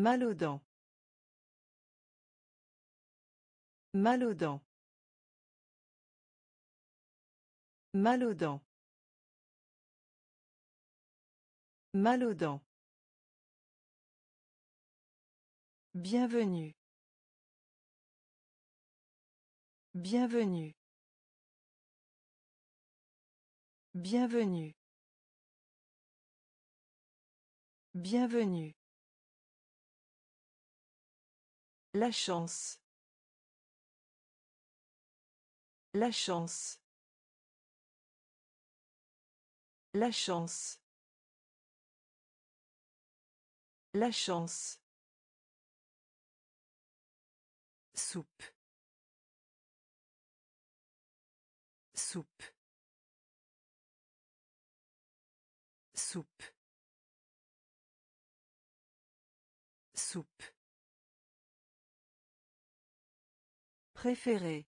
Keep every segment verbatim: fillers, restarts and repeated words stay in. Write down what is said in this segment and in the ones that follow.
Mal aux dents. Mal aux dents. Mal aux dents. Mal aux dents. Bienvenue. Bienvenue. Bienvenue. Bienvenue. La chance. La chance. La chance. La chance. Soupe. Soupe. Soupe. Soupe. Préféré.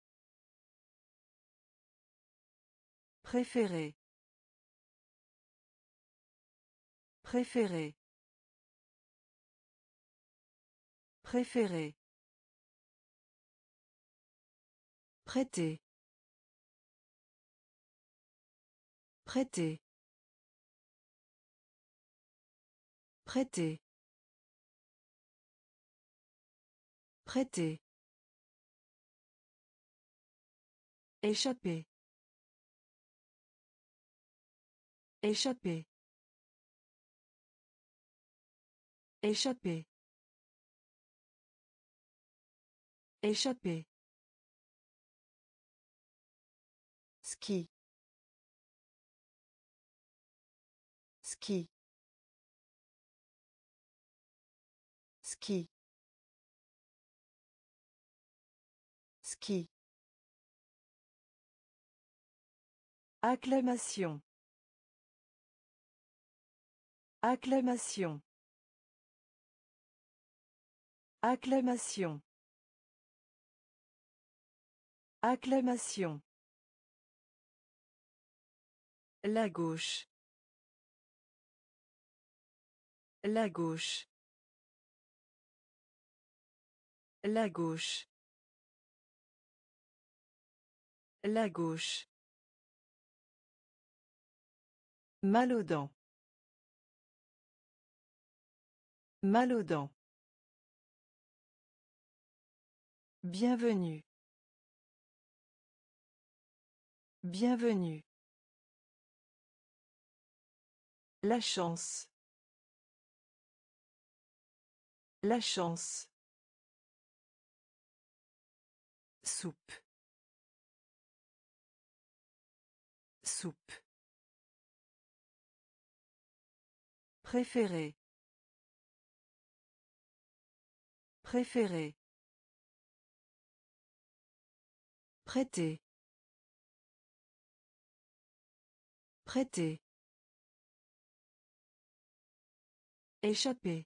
Préféré. Préféré. Préféré. Prêter. Prêter. Prêter. Prêter. Échapper. Échapper. Échapper. Échapper. Ski. Ski. Ski. Ski. Acclamation. Acclamation. Acclamation. Acclamation. La gauche. La gauche. La gauche. La gauche. Mal aux dents. Mal aux dents. Bienvenue. Bienvenue. La chance. La chance. Soupe. Soupe. Préféré. Préféré. Prêter. Prêter. Échapper.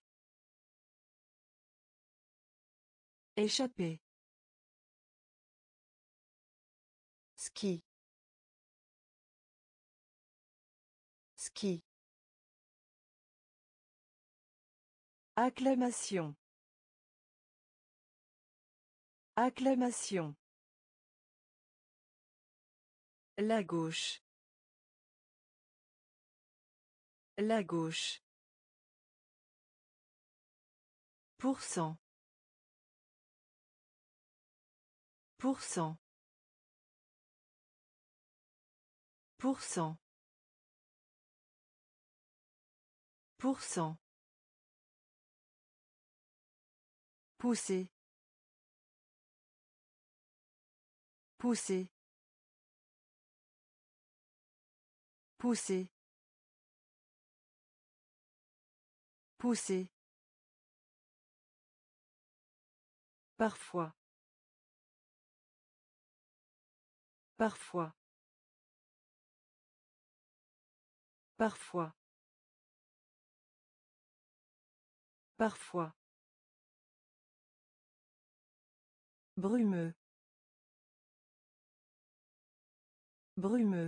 Échapper. Ski. Ski. Acclamation. Acclamation. La gauche. La gauche. Pour cent. Pour cent. Pour cent. Pour cent. Pousser. Pousser. Pousser. Pousser. Parfois. Parfois. Parfois. Parfois. Brumeux. Brumeux.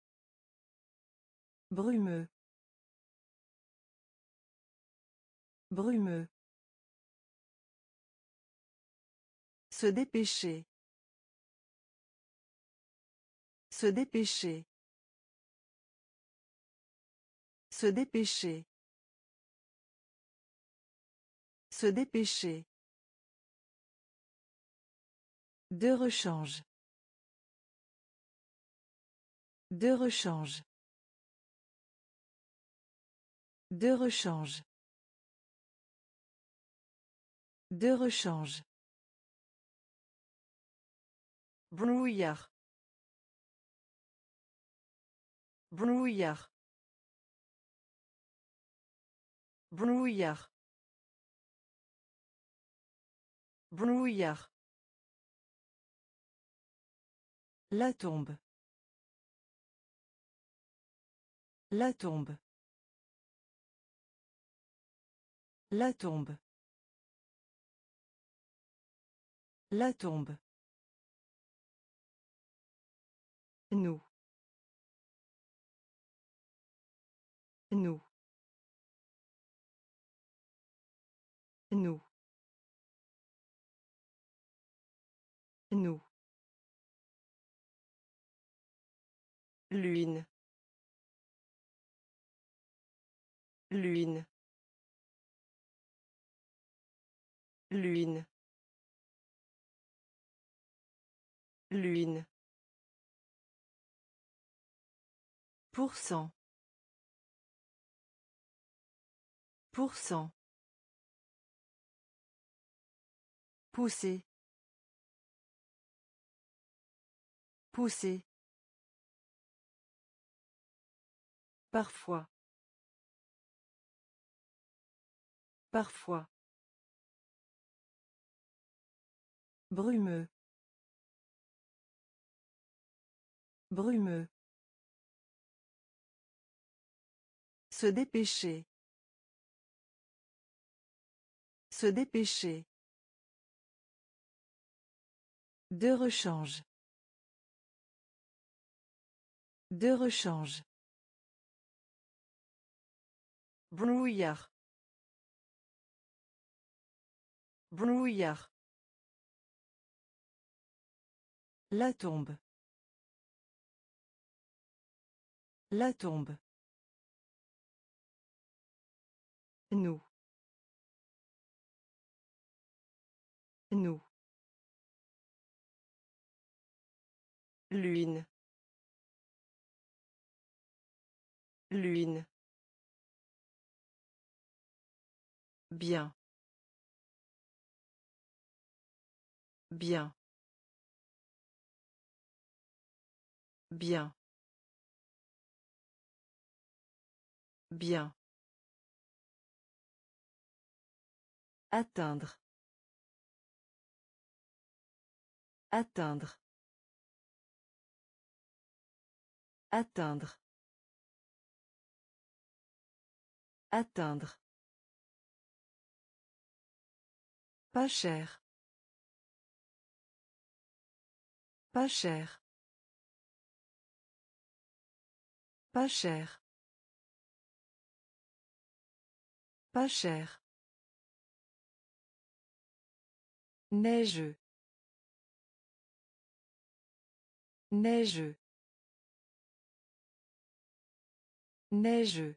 Brumeux. Brumeux. Se dépêcher. Se dépêcher. Se dépêcher. Se dépêcher. De rechange. De rechange. De rechange. De rechange. Brouillard. Brouillard. Brouillard. Brouillard. La tombe. La tombe. La tombe. La tombe. Nous. Nous. Nous. Nous. Lune. Lune. Lune. Lune. Pour cent. Pour cent. Pousser. Pousser. Parfois. Parfois. Brumeux. Brumeux. Se dépêcher. Se dépêcher. De rechange. De rechange. Brouillard. Brouillard. La tombe. La tombe. Nous. Nous. Lune. Lune. Bien. Bien. Bien. Bien. Atteindre. Atteindre. Atteindre. Atteindre. Pas cher. Pas cher. Pas cher. Pas cher. Neigeux. Neigeux. Neigeux.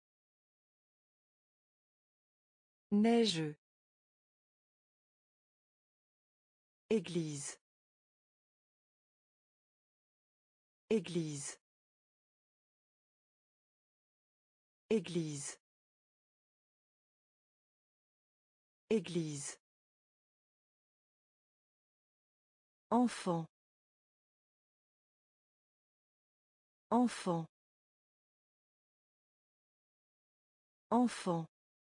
Neigeux. Église. Église. Église. Église. Enfant. Enfant. Enfant.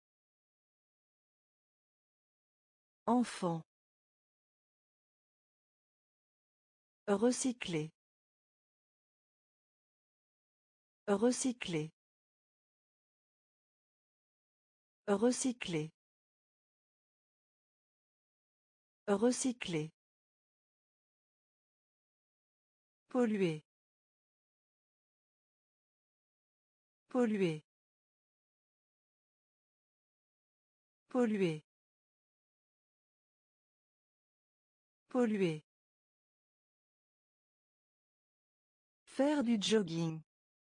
Enfant. Recycler. Recycler. Recycler. Recycler. Polluer. Polluer. Polluer. Polluer. Faire du jogging.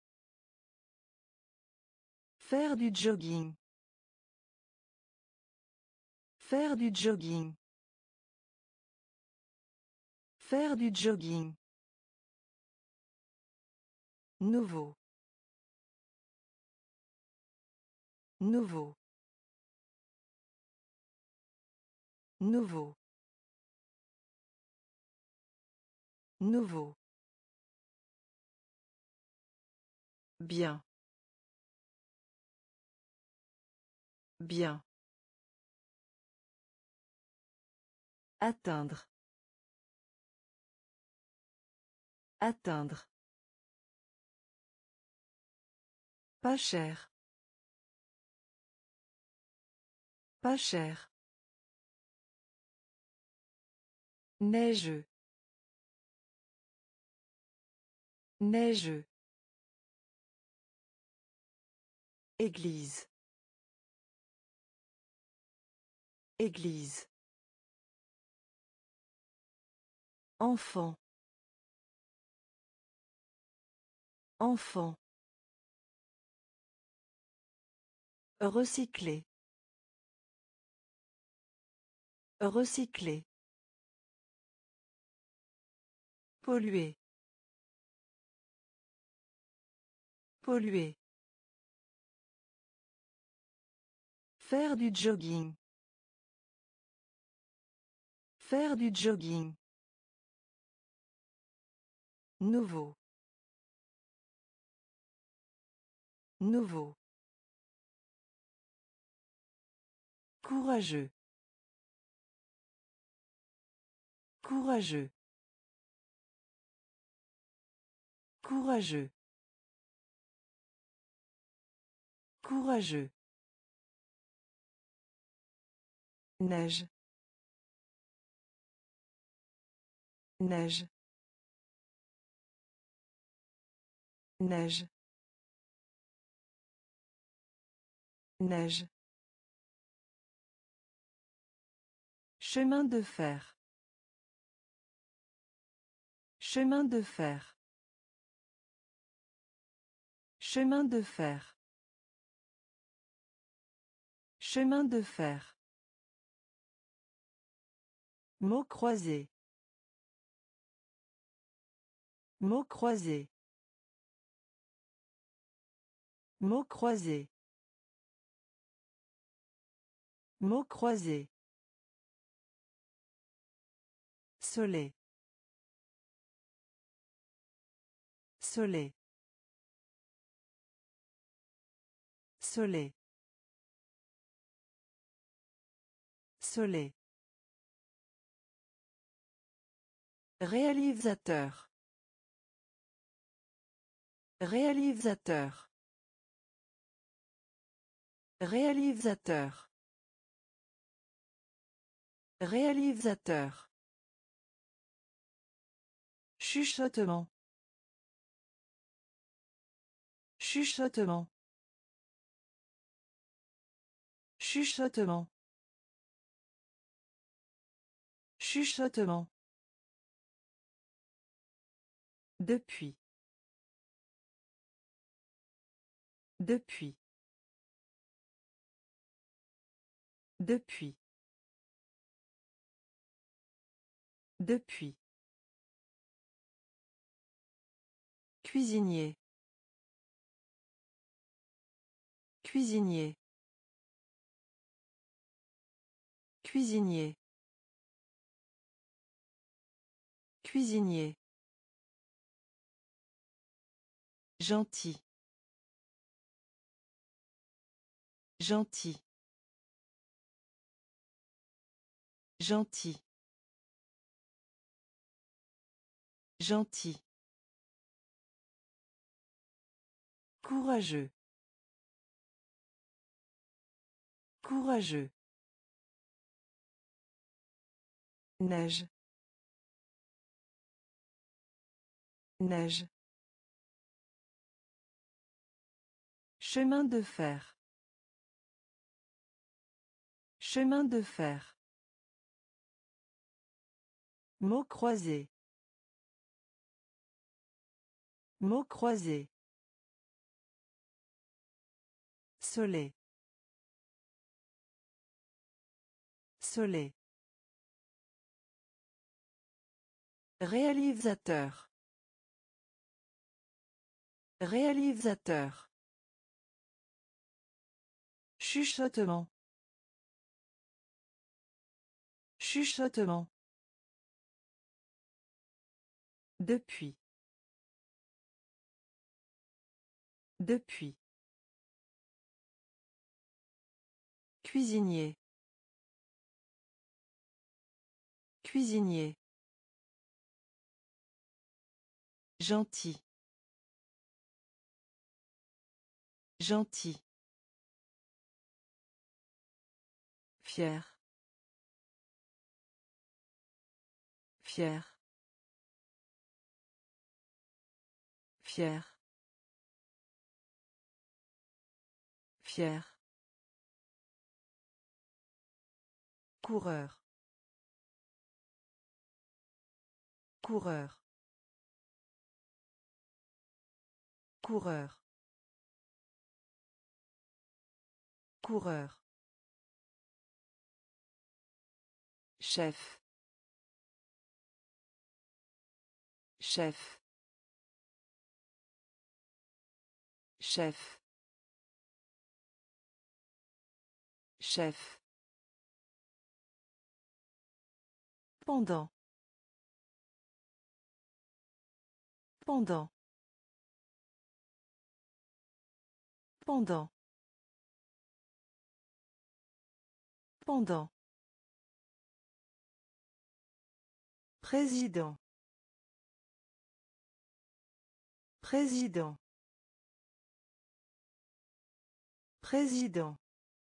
Faire du jogging. Faire du jogging. Faire du jogging. Nouveau. Nouveau. Nouveau. Nouveau. Bien. Bien. Atteindre. Atteindre. Pas cher. Pas cher. Neigeux. Neigeux. Église. Église. Enfant. Enfant. Recycler. Recycler. Polluer. Polluer. Faire du jogging. Faire du jogging. Nouveau. Nouveau. Courageux. Courageux. Courageux. Courageux. Neige. Neige. Neige. Neige. Chemin de fer. Chemin de fer. Chemin de fer. Chemin de fer. Mots croisés. Mots croisés. Mots croisés. Mots croisés. Soleil. Soleil. Soleil. Soleil. Réalisateur. Réalisateur. Réalisateur. Réalisateur. Chuchotement. Chuchotement. Chuchotement. Chuchotement. Depuis. Depuis. Depuis. Depuis. Cuisinier. Cuisinier. Cuisinier. Cuisinier. Gentil. Gentil. Gentil. Gentil. Courageux. Courageux. Neige. Neige. Chemin de fer. Chemin de fer. Mots croisés. Mots croisés. Soleil. Soleil. Réalisateur. Réalisateur. Chuchotement. Chuchotement. Depuis. Depuis. Cuisinier. Cuisinier. Gentil. Gentil. Fier. Fier. Fier. Fier. Coureur. Coureur. Coureur. Coureur. Chef. Chef. Chef. Chef. Pendant. Pendant. Pendant. Pendant. Président. Président. Président.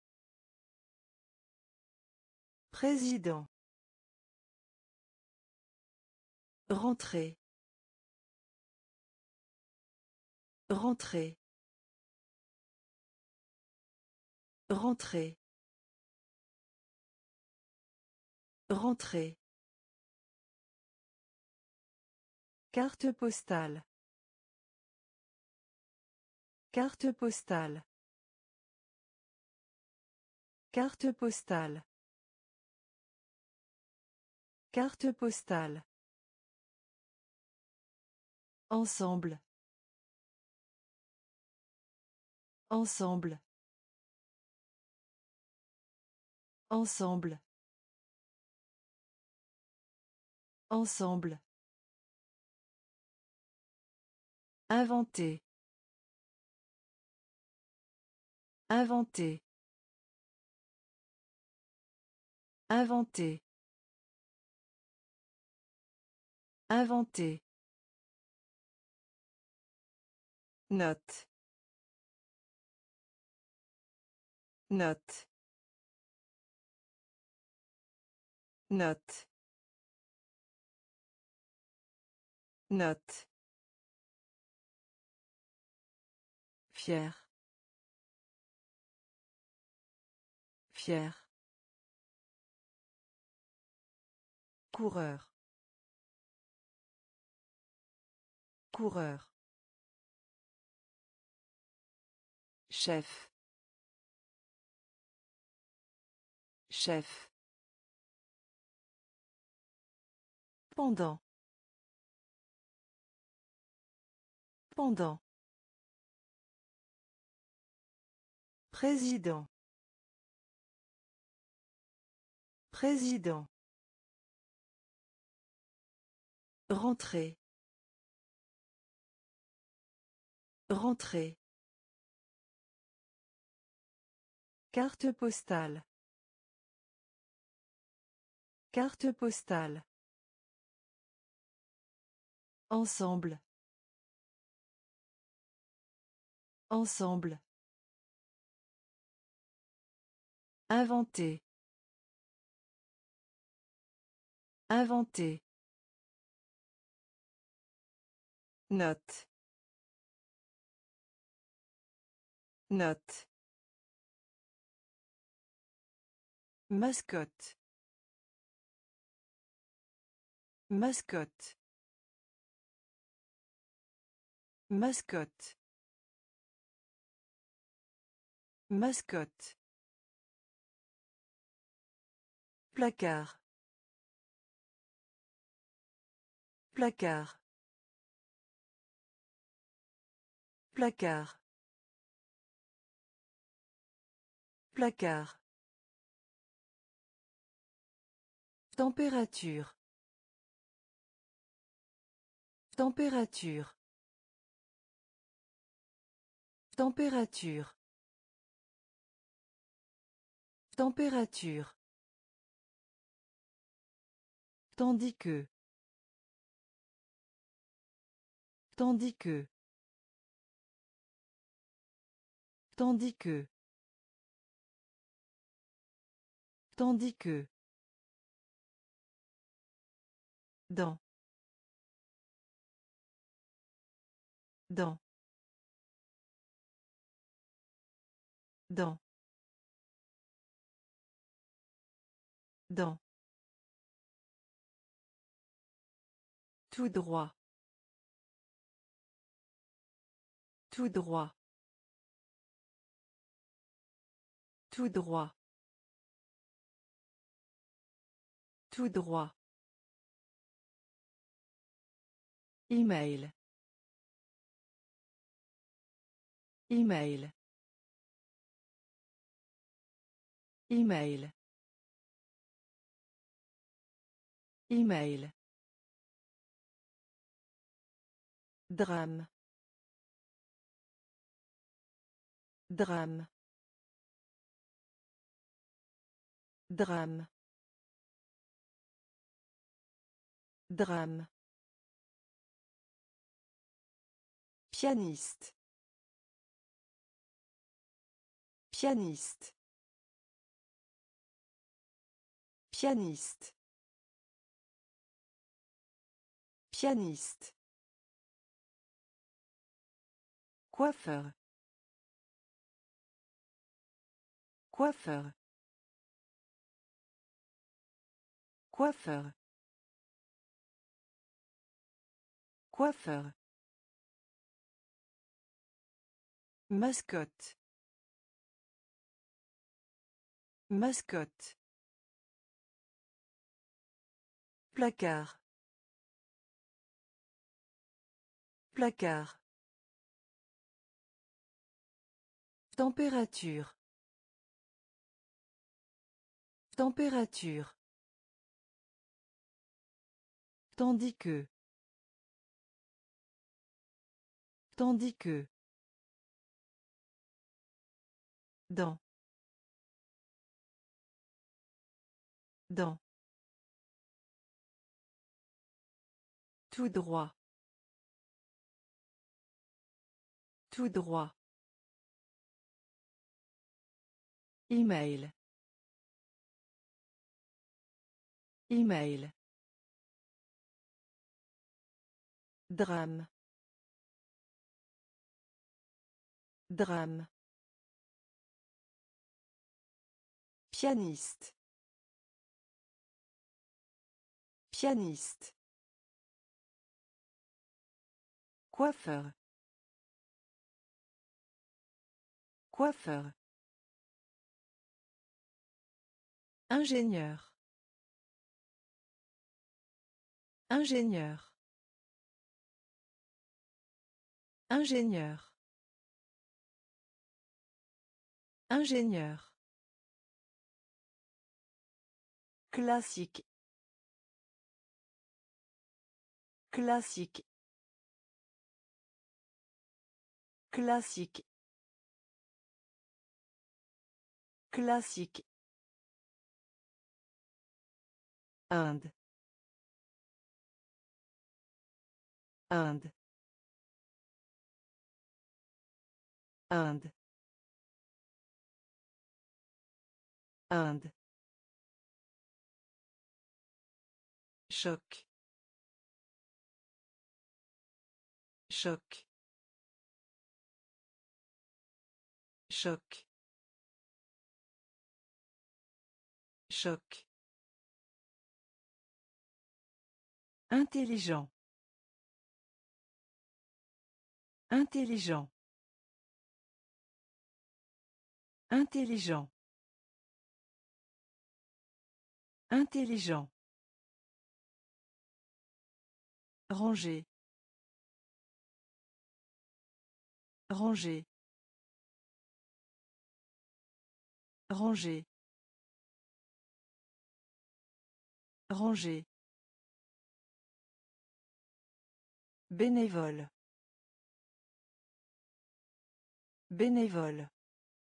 Président. Rentrer. Rentrer. Rentrer. Rentrer. Carte postale. Carte postale. Carte postale. Carte postale. Ensemble. Ensemble. Ensemble. Ensemble. Inventer. Inventer. Inventer. Inventer. Note. Note. Note. Note. Fier. Fier. Coureur. Coureur. Chef. Chef. Pendant. Pendant. Président. Président. Rentrer. Rentrer. Carte postale. Carte postale. Ensemble. Ensemble. Inventer. Inventer. Note. Note. Mascotte. Mascotte. Mascotte. Mascotte. Placard. Placard. Placard. Placard. Température. Température. Température. Température. Tandis que. Tandis que. Tandis que. Tandis que. Dans. Dans. Dans. Dans. Tout droit. Tout droit. Tout droit. Tout droit. Email. Email. Email. Email. Drame. Drame. Drame. Drame. Pianiste. Pianiste. Pianiste. Pianiste. Coiffeur. Coiffeur. Coiffeur. Coiffeur. Mascotte. Mascotte. Placard. Placard. Température. Température. Tandis que. Tandis que. Dans. Dans. Tout droit. Tout droit. Email. Email. Drame. Drame. Pianiste. Pianiste. Coiffeur. Coiffeur. Ingénieur. Ingénieur. Ingénieur. Ingénieur. Classique. Classique. Classique. Classique. Inde. Inde. Inde. Inde. Choc. Choc. Choc. Choc. Intelligent. Intelligent. Intelligent. Intelligent. Ranger. Ranger. Ranger. Ranger. Bénévole. Bénévole.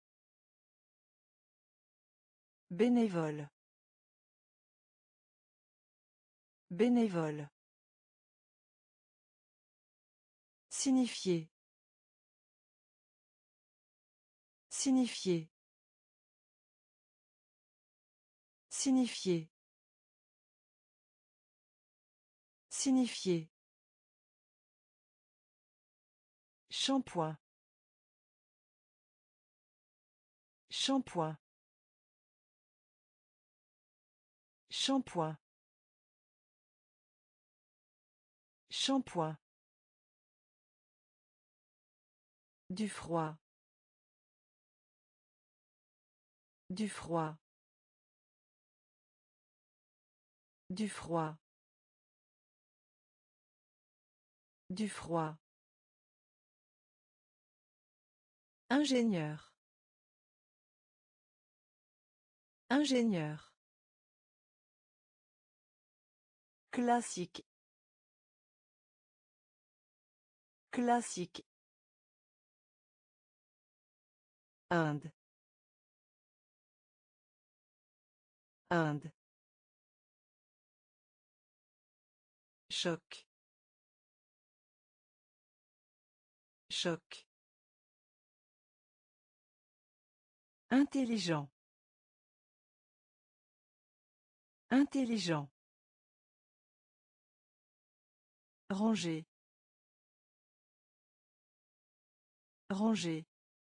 Bénévole. Bénévole. Signifier. Signifier. Signifier. Signifier. Shampoing. Shampoing. Shampoing. Shampoing. Du froid. Du froid. Du froid. Du froid. Ingénieur. Ingénieur. Classique. Classique. Inde. Inde. Choc. Choc. Intelligent. Intelligent. Ranger. Ranger.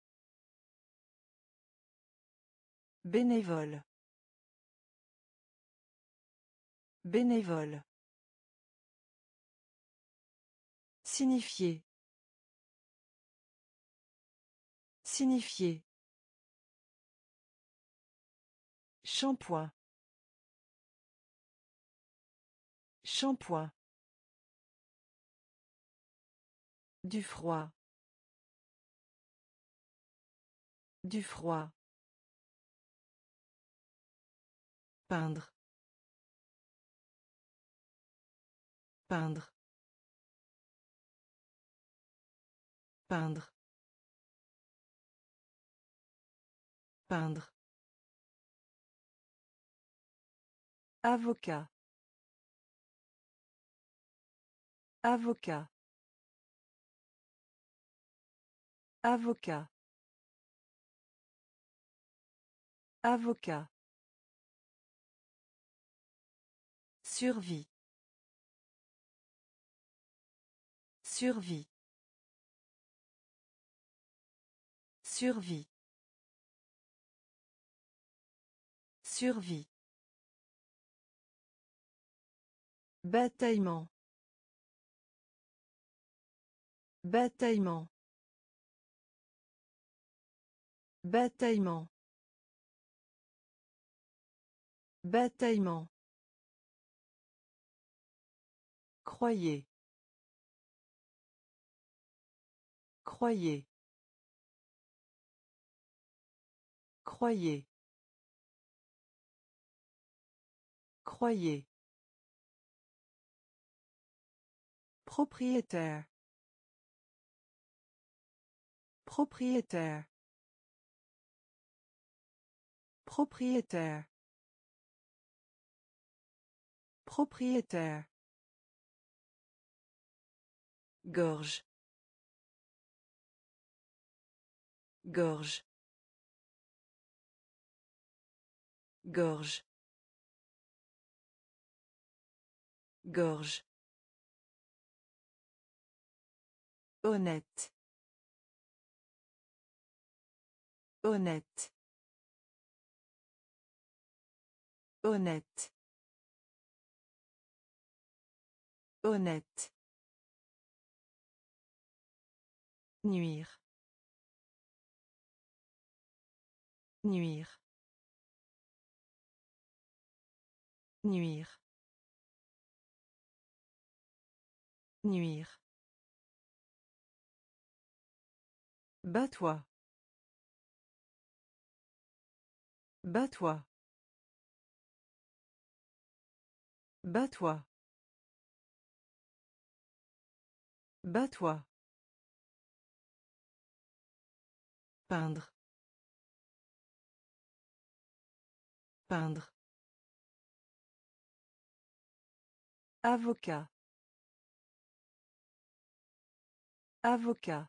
Bénévole. Bénévole. Signifier. Signifier. Shampoing. Shampoing. Du froid. Du froid. Peindre. Peindre. Peindre. Peindre. Avocat. Avocat. Avocat. Avocat. Survie. Survie. Survie. Survie. Bataillement. Bataillement. Bataillement. Bataillement. Croyez. Croyez. Croyez. Croyez. Propriétaire. Propriétaire. Propriétaire. Propriétaire. Gorge. Gorge. Gorge. Gorge. Honnête. Honnête. Honnête. Honnête. Nuire. Nuire. Nuire. Nuire. Bats-toi. Bats-toi. Bats-toi. Bats-toi. Peindre. Peindre. Avocat. Avocat.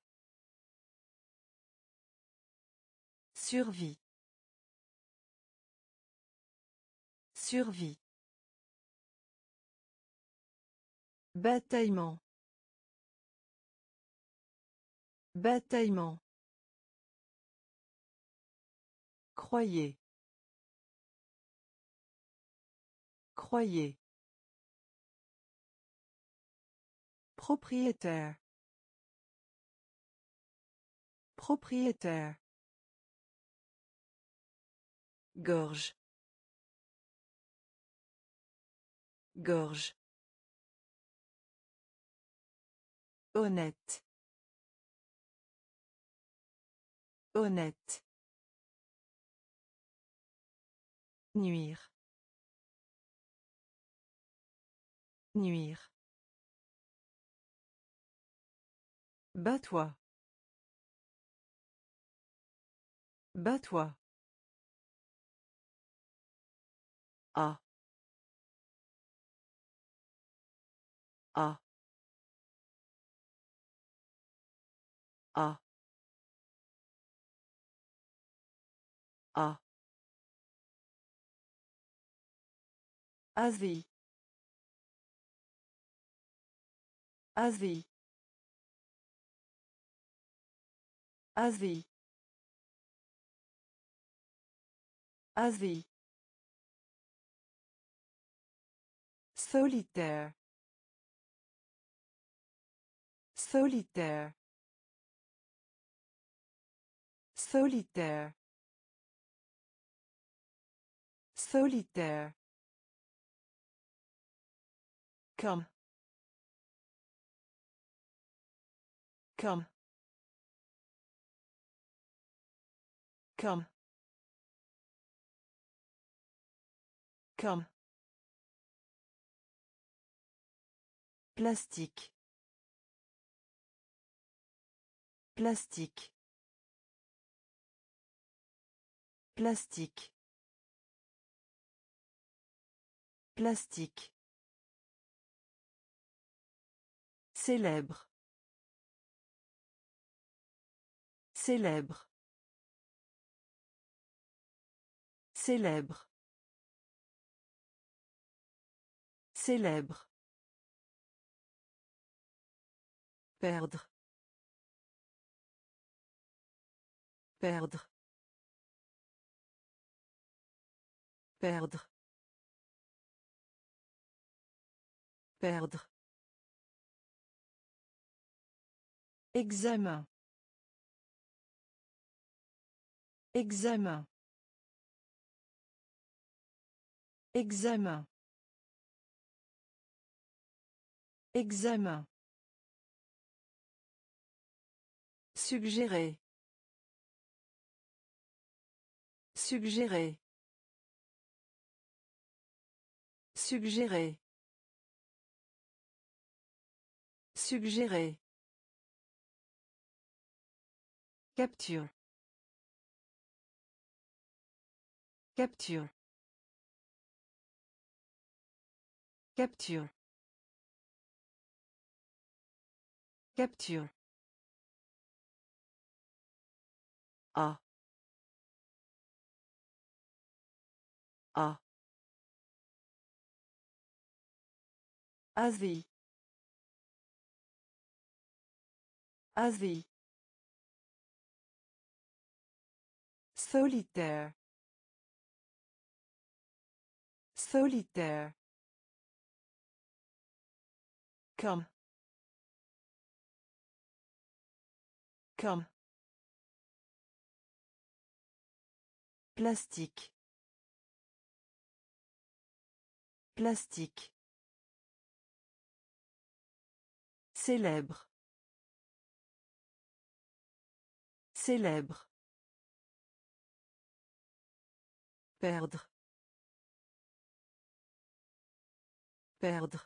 Survie. Survie. Bataillement. Bataillement. Croyez. Croyez. Propriétaire. Propriétaire. Gorge. Gorge. Honnête. Honnête. Nuire. Nuire. Bats-toi. Bats-toi. A. A. A. A. Asie. Asie. Asie. Asie. Solitaire. Solitaire. Solitaire. Solitaire. Comme. Comme. Comme. Comme. Plastique. Plastique. Plastique. Plastique. Célèbre. Célèbre. Célèbre. Célèbre. Perdre. Perdre. Perdre. Perdre. Examen. Examen. Examen. Examen. Suggérer. Suggérer. Suggérer. Suggérer. Capture. Capture. Capture. Capture. A. A. Asie. Asie. Solitaire. Solitaire. Comme. Comme. Plastique. Plastique. Célèbre. Célèbre. Perdre. Perdre.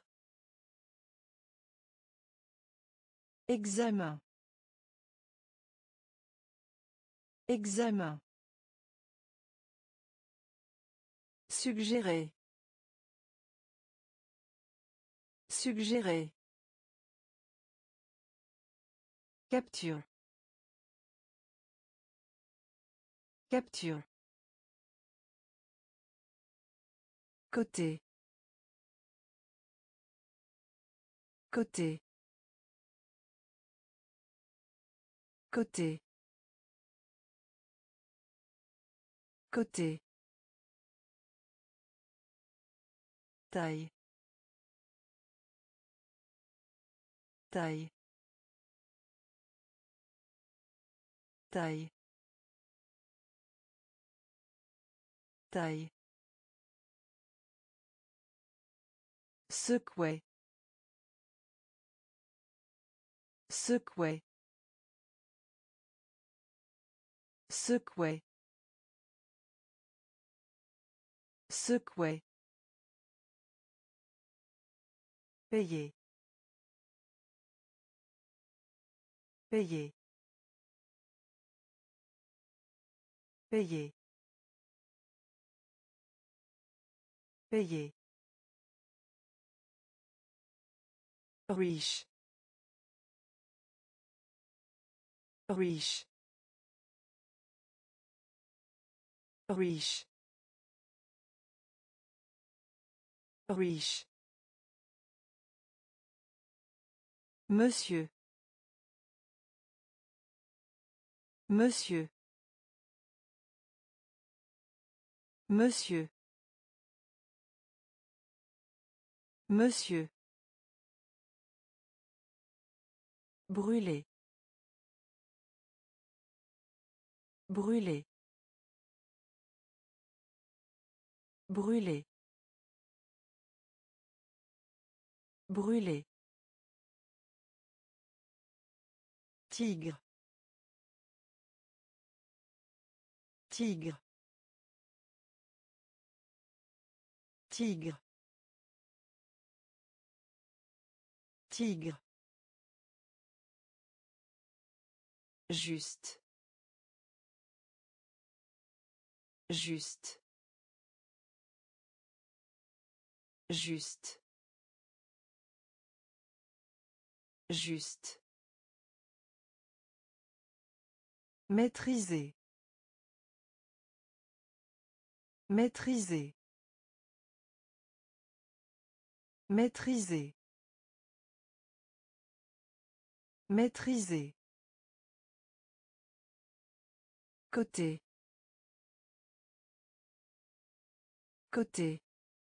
Examen. Examen. Suggérer. Suggérer. Capture. Capture. Côté. Côté. Côté. Côté. Taille. Taille. Taille. Taille. Secouer. Secouer. Secouer. Secouer. Payer. Payer. Payer. Payer. Riche. Riche. Riche. Riche. Monsieur. Monsieur. Monsieur. Monsieur. Brûler. Brûler. Brûler. Brûler. Tigre. Tigre. Tigre. Tigre. Juste. Juste. Juste. Juste. Maîtriser. Maîtriser. Maîtriser. Maîtriser. Côté. Côté.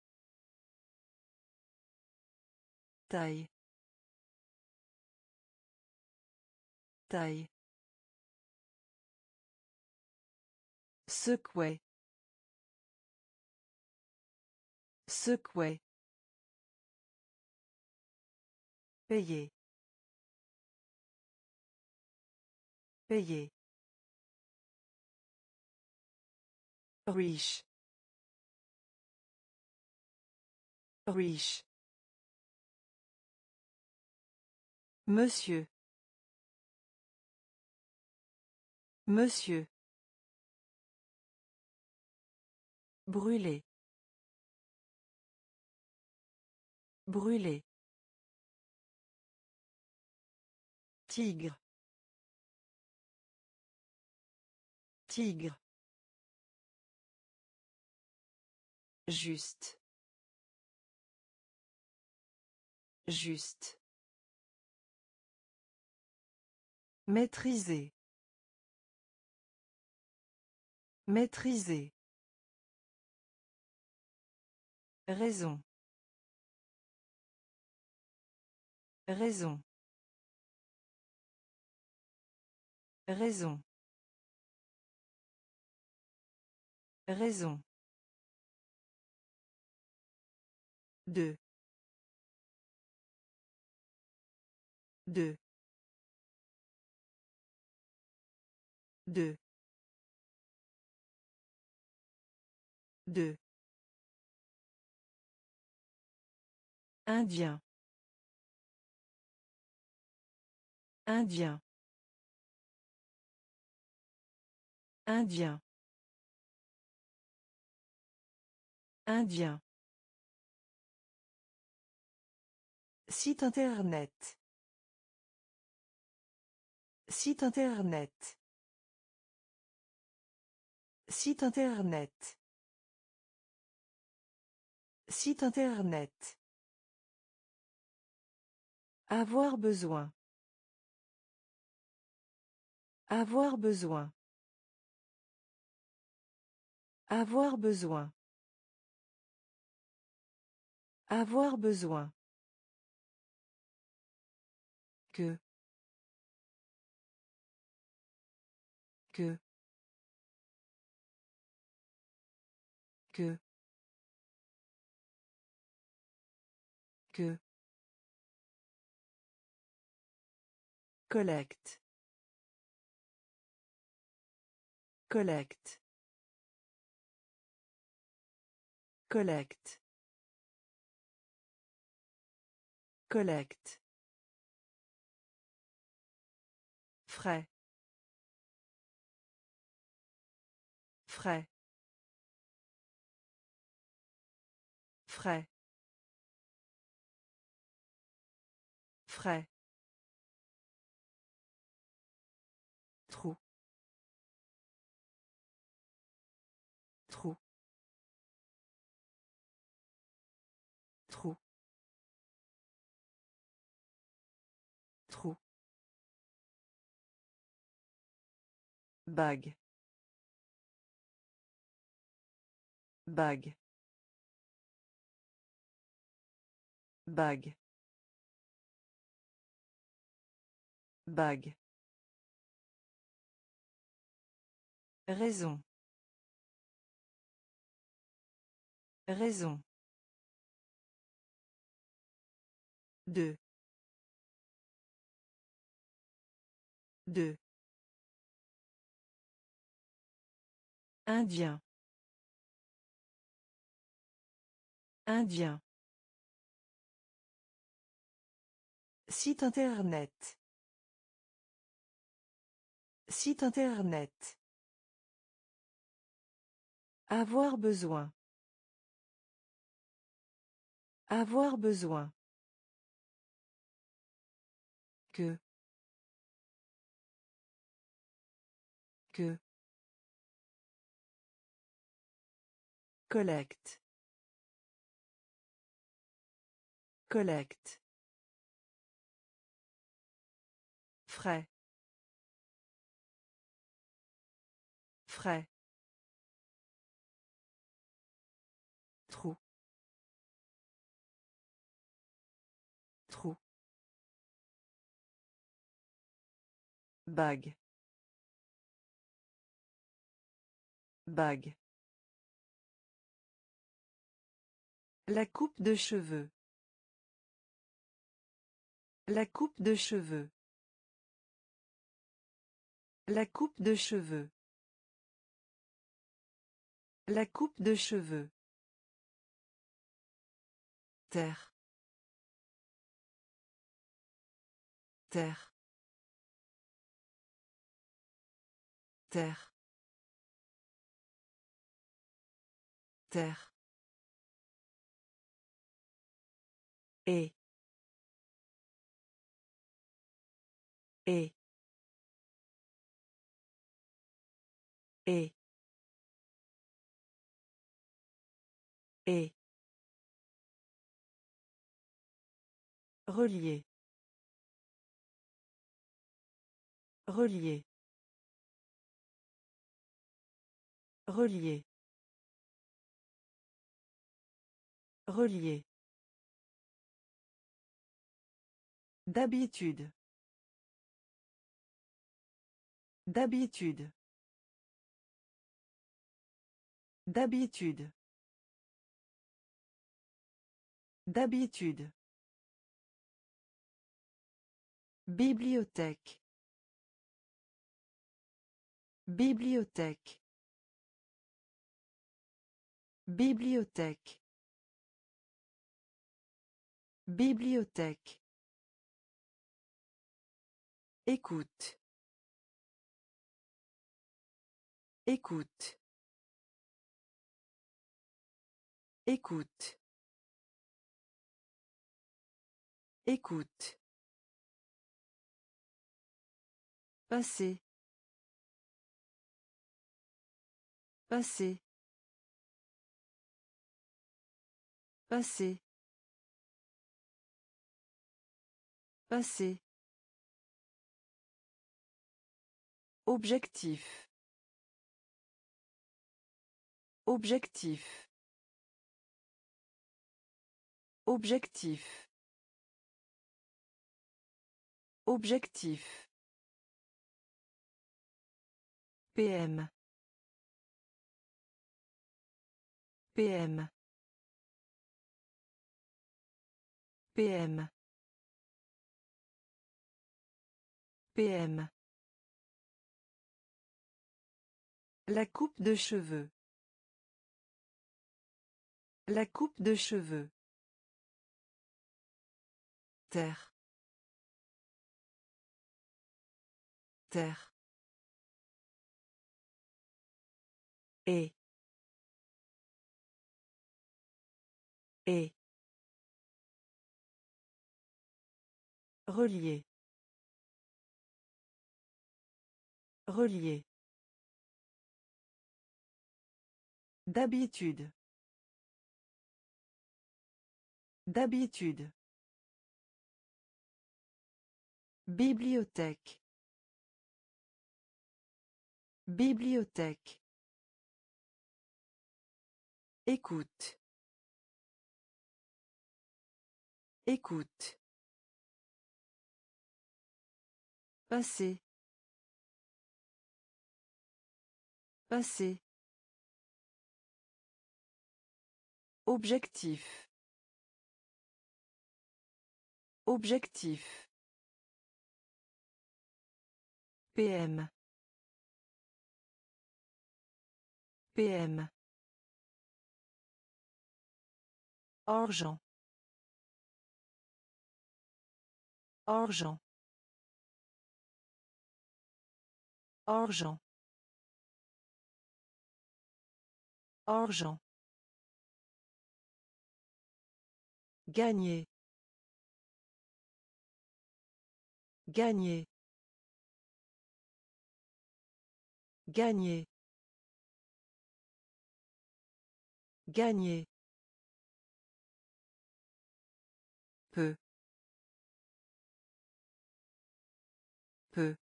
Taille. Taille. Secouer. Secouer. Payer. Payer. Riche. Riche. Monsieur. Monsieur. Brûler. Brûler. Tigre. Tigre. Juste. Juste. Maîtriser. Maîtriser. Raison. Raison. Raison. Raison. Deux. Deux. Deux. Deux. Indien. Indien. Indien. Indien. Site internet. Site internet. Site internet. Site internet. Avoir besoin. Avoir besoin. Avoir besoin. Avoir besoin. Que. Que. Que. Que. Collecte. Collecte. Collecte. Collecte. Frais. Frais. Frais. Frais. Trou. Trou. Trou. Trou. Bague. Bague. Bague. Bague. Raison. Raison. Deux. Deux. Indien. Indien. Site internet. Site internet. Avoir besoin. Avoir besoin. Que. Que. Collecte. Collecte. Frais. Frais. Trou. Trou. Bague. Bague. La coupe de cheveux. La coupe de cheveux. La coupe de cheveux. La coupe de cheveux. Terre. Terre. Terre. Terre. Et. Et. Et. Et. Relier. Relier. Relier. Relier. D'habitude. D'habitude. D'habitude. D'habitude. Bibliothèque. Bibliothèque. Bibliothèque. Bibliothèque. Écoute. Écoute. Écoute. Écoute. Passer. Passer. Passer. Passer. Objectif. Objectif. Objectif. Objectif. P M. P M. P M. P M. La coupe de cheveux. La coupe de cheveux. Terre. Terre. Et. Et. Relier. Relier. D'habitude. D'habitude. Bibliothèque. Bibliothèque. Écoute. Écoute. Passer. Passer. Objectif. Objectif. P M. P M. Argent. Argent. Argent. Argent. Gagner. Gagner. Gagner. Gagner. Peu. Peu.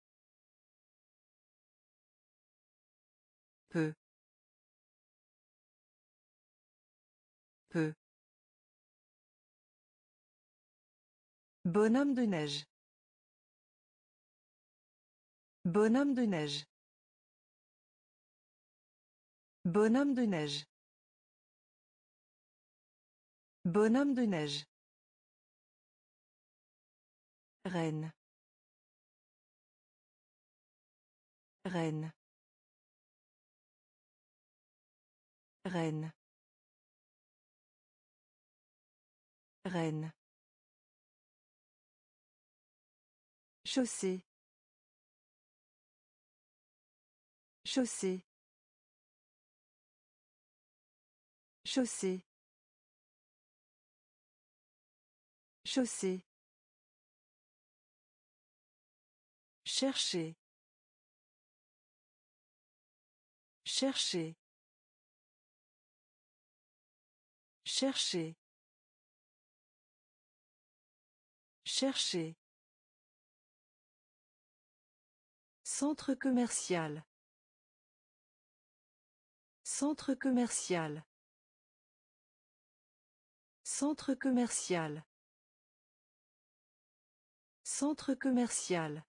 Peu. Peu. Bonhomme de neige. Bonhomme de neige. Bonhomme de neige. Bonhomme de neige. Reine. Reine. Reine. Reine. Chaussée. Chaussée. Chaussée. Chaussée. Chercher. Chercher. Chercher. Chercher. Centre commercial. Centre commercial. Centre commercial. Centre commercial.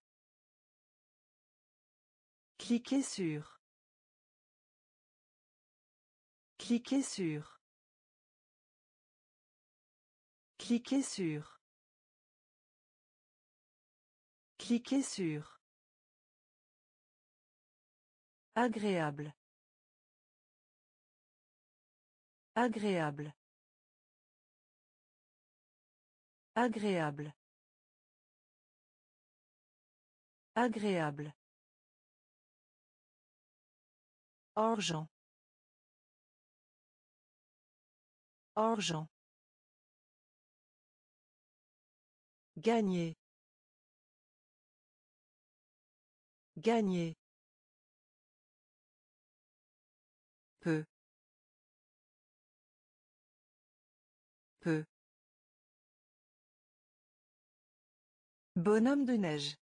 Cliquez sur. Cliquez sur. Cliquez sur. Cliquez sur. Agréable. Agréable. Agréable. Agréable. Argent. Argent. Gagner. Gagner. Peu. Peu. Bonhomme de neige.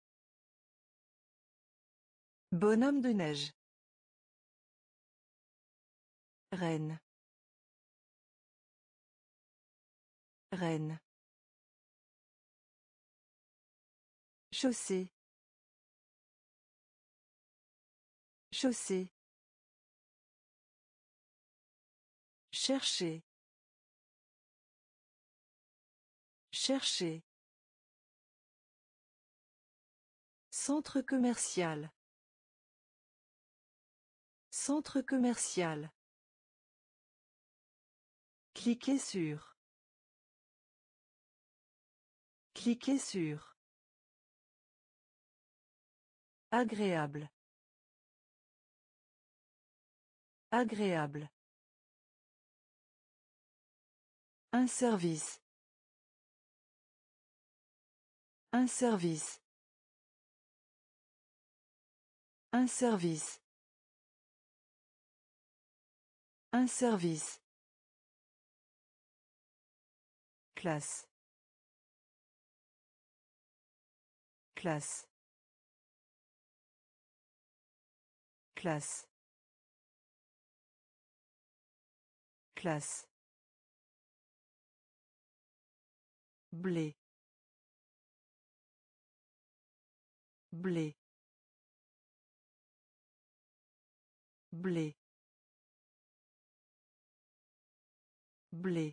Bonhomme de neige. Reine. Reine. Chaussée. Chaussée. Chercher. Chercher. Centre commercial. Centre commercial. Cliquez sur. Cliquez sur. Agréable. Agréable. Un service. Un service. Un service. Un service. Classe. Classe. Classe. Classe. Blé. Blé. Blé. Blé.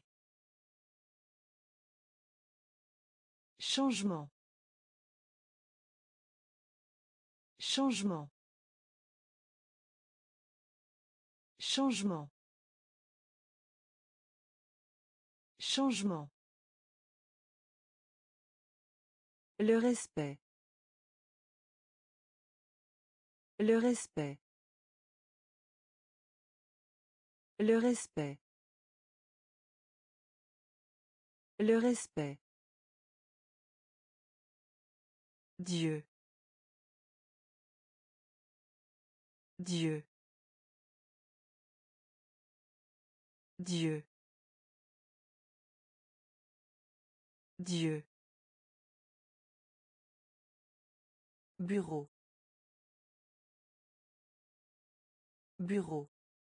Changement. Changement. Changement. Changement. Le respect. Le respect. Le respect. Le respect. Dieu. Dieu. Dieu. Dieu. Bureau. Bureau.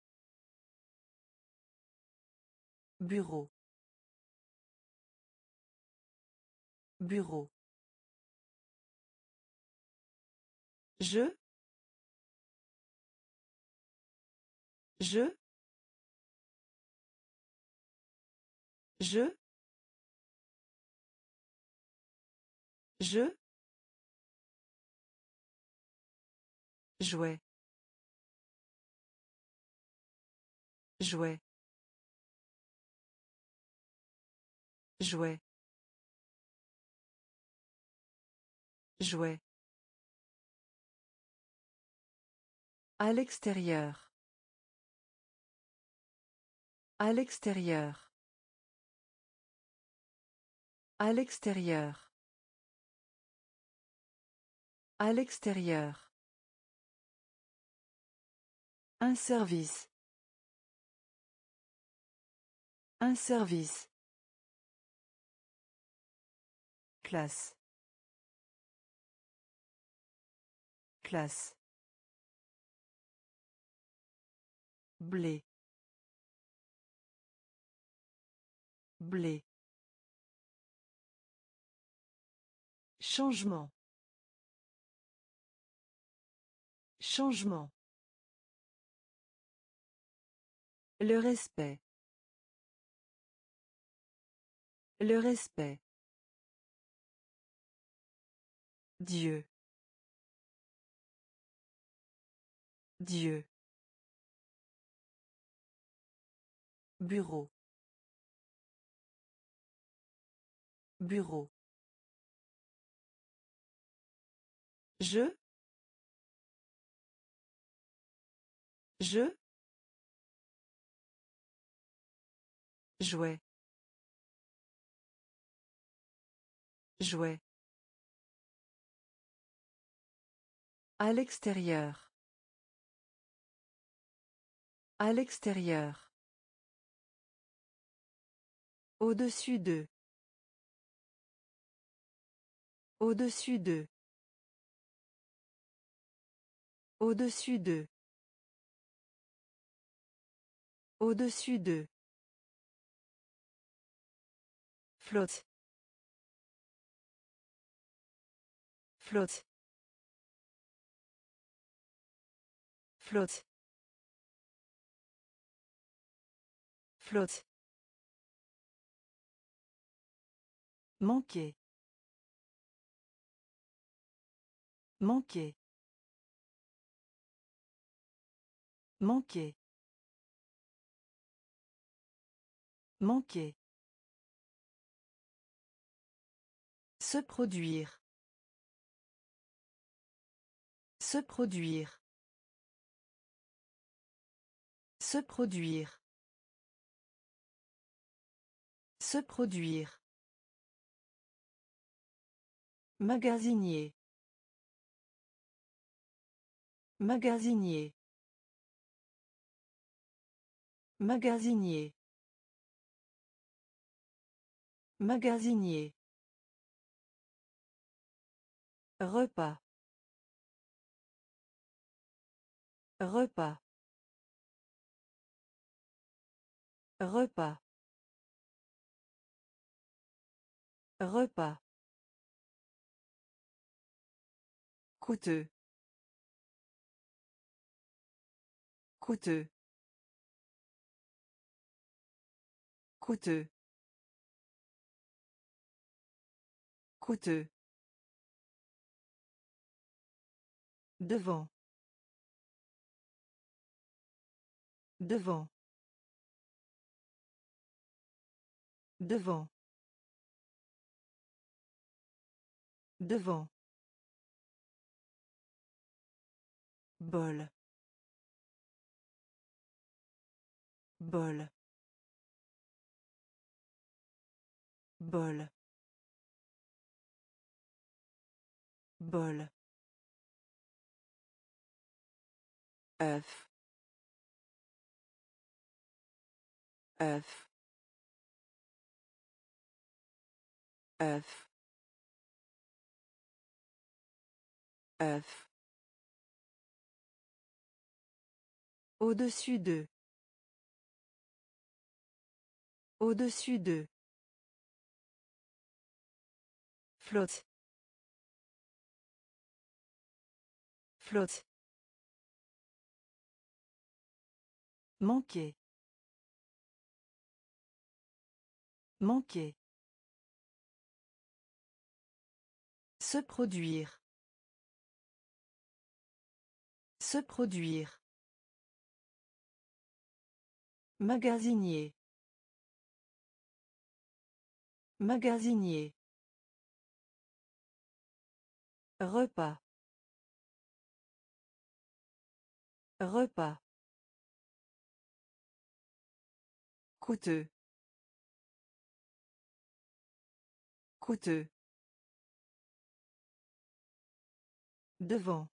Bureau. Bureau. Je. Je. Je. Je. Jouet. Jouet. Jouet. Jouet. À l'extérieur. À l'extérieur. À l'extérieur. À l'extérieur. Un service. Un service. Classe. Classe. Blé. Blé. Changement. Changement. Le respect. Le respect. Dieu. Dieu. Bureau. Bureau. Je. Je. Jouet. Jouet. À l'extérieur. À l'extérieur. Au-dessus d'eux. Au-dessus d'eux. Au-dessus d'eux. Au-dessus d'eux. Flotte. Flotte. Flotte. Flotte. Manquer. Manquer. Manquer. Manquer. Se produire. Se produire. Se produire. Se produire. Magasinier. Magasinier. Magasinier. Magasinier. Repas. Repas. Repas. Repas. Coûteux. Coûteux. Coûteux. Coûteux. Devant. Devant. Devant. Devant. Bol. Bol. Bol. Bol. œuf, œuf, œuf, œuf. Au-dessus d'eux. Au-dessus d'eux. Flotte. Flotte. Manquer. Manquer. Se produire. Se produire. Magasinier. Magasinier. Repas. Repas. Coûteux. Coûteux. Devant.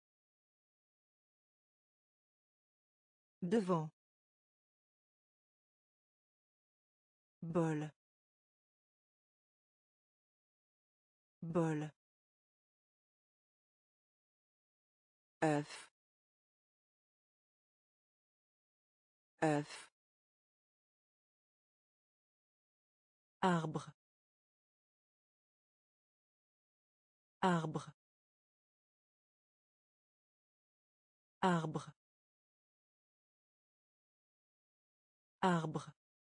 Devant. Bol. Bol. œuf, œuf. Arbre. Arbre. Arbre. Arbre.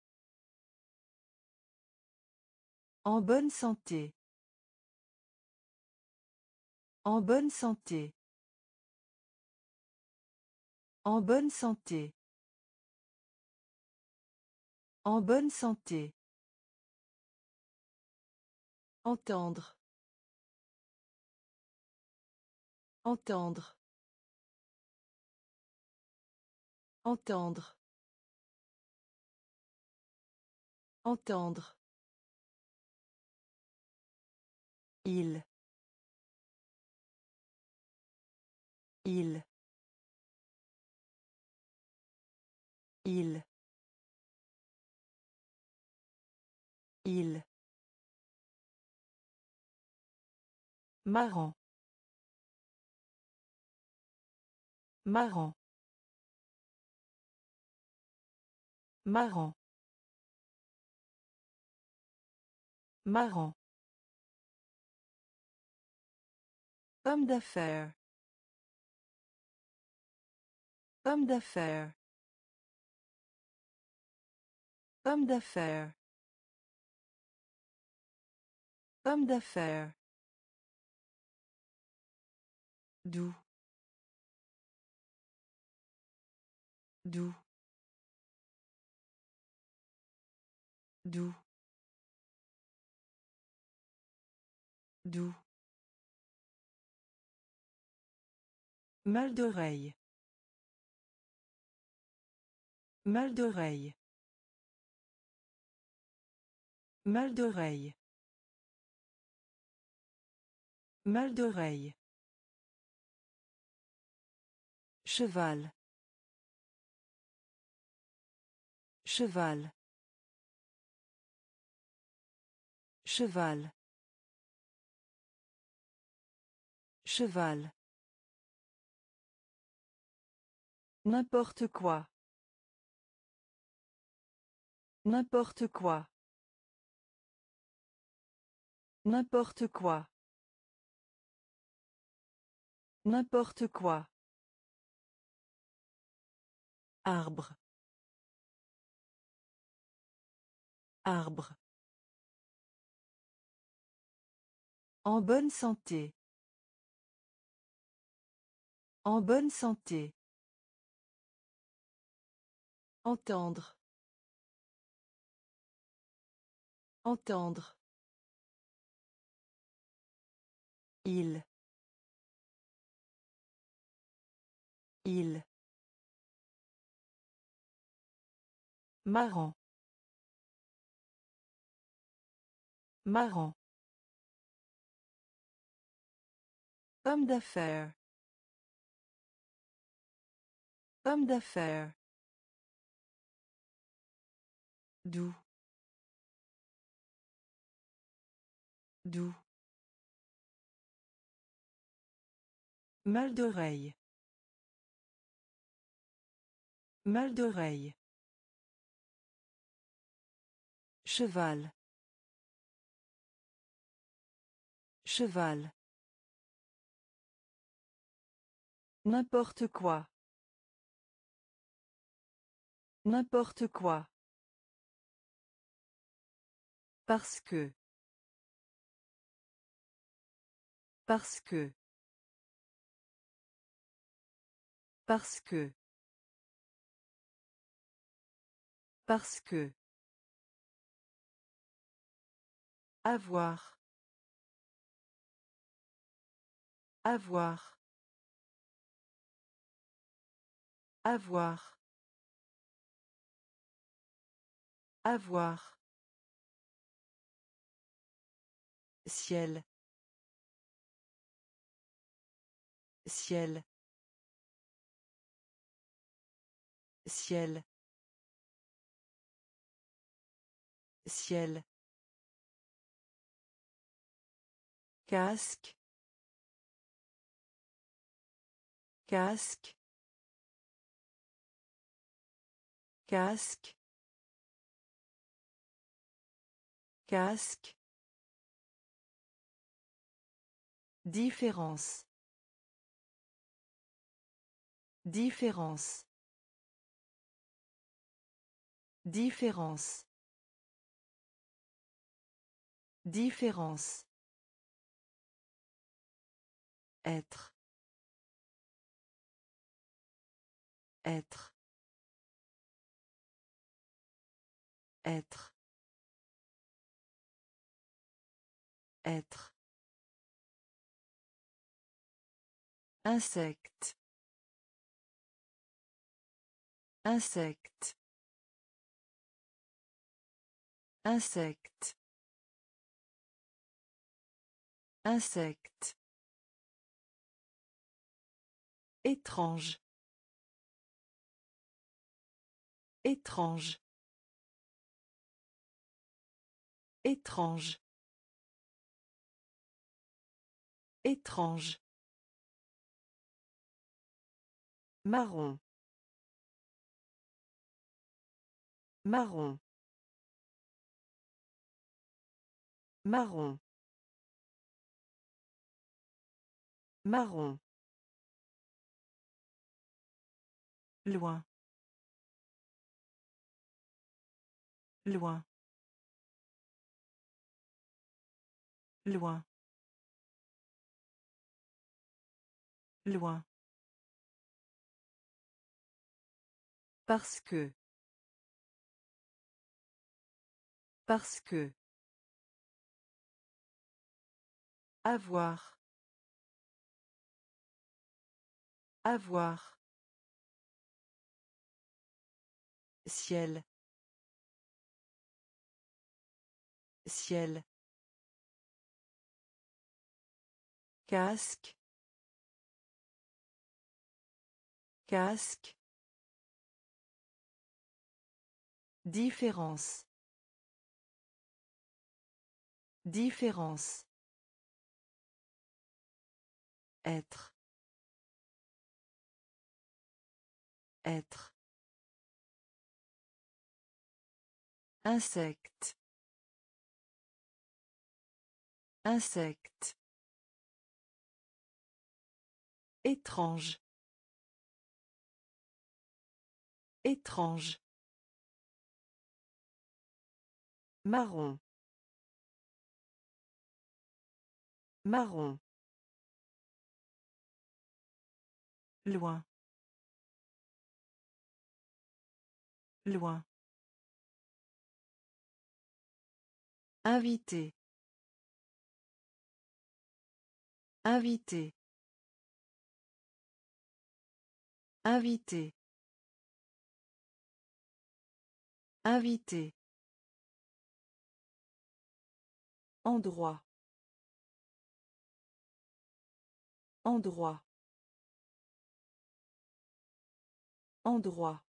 En bonne santé. En bonne santé. En bonne santé. En bonne santé. Entendre. Entendre. Entendre. Entendre. Il. Il. Il. Il. Marrant. Marrant. Marrant. Marrant. Homme d'affaires. Homme d'affaires. Homme d'affaires. Homme d'affaires. Doux. Doux. Doux. Doux. Mal d'oreille. Mal d'oreille. Mal d'oreille. Mal d'oreille. Cheval. Cheval. Cheval. Cheval. N'importe quoi. N'importe quoi. N'importe quoi. N'importe quoi. Arbre. Arbre. En bonne santé. En bonne santé. Entendre. Entendre. Il. Il. Marrant. Marrant. Homme d'affaires. Homme d'affaires. Doux. Doux. Mal d'oreille. Mal d'oreille. Cheval. Cheval. N'importe quoi. N'importe quoi. Parce que. Parce que. Parce que. Parce que. Avoir. Avoir. Avoir. Avoir. Ciel. Ciel. Ciel. Ciel. Casque. Casque. Casque. Casque. Différence. Différence. Différence. Différence. Être. Être. Être. Être. Insecte. Insecte. Insecte. Insecte. Étrange. Étrange. Étrange. Étrange. Marron. Marron. Marron. Marron. Loin. Loin. Loin. Loin. Parce que. Parce que. Avoir. Avoir. Ciel. Ciel. Casque. Casque. Différence. Différence. Être. Être. Insecte. Insecte. Étrange. Étrange. Marron. Marron. Loin. Loin. Invité. Invité. Invité. Invité. Endroit. Endroit. Endroit.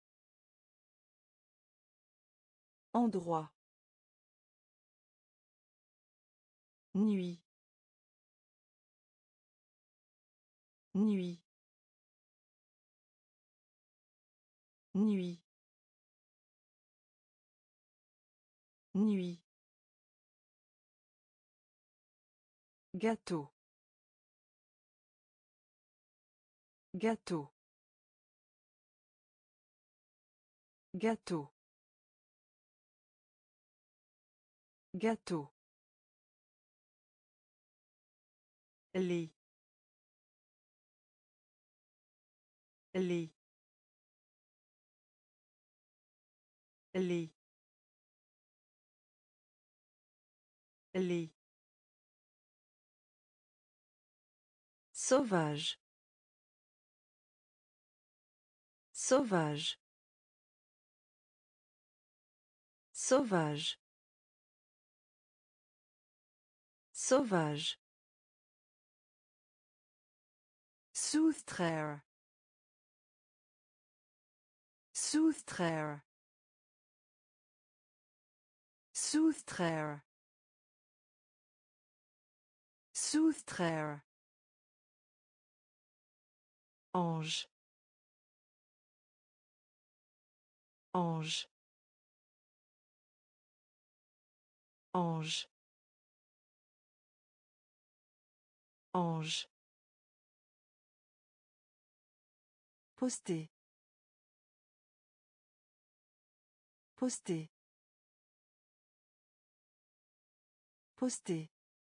Endroit. Nuit. Nuit. Nuit. Nuit. Gâteau. Gâteau. Gâteau. Gâteau. Lit. Lit. Lit. Lit. Sauvage. Sauvage. Sauvage. Sauvage. Soustraire. Soustraire. Soustraire. Soustraire. Ange. Ange. Ange. Ange. Poster. Poster. Poster.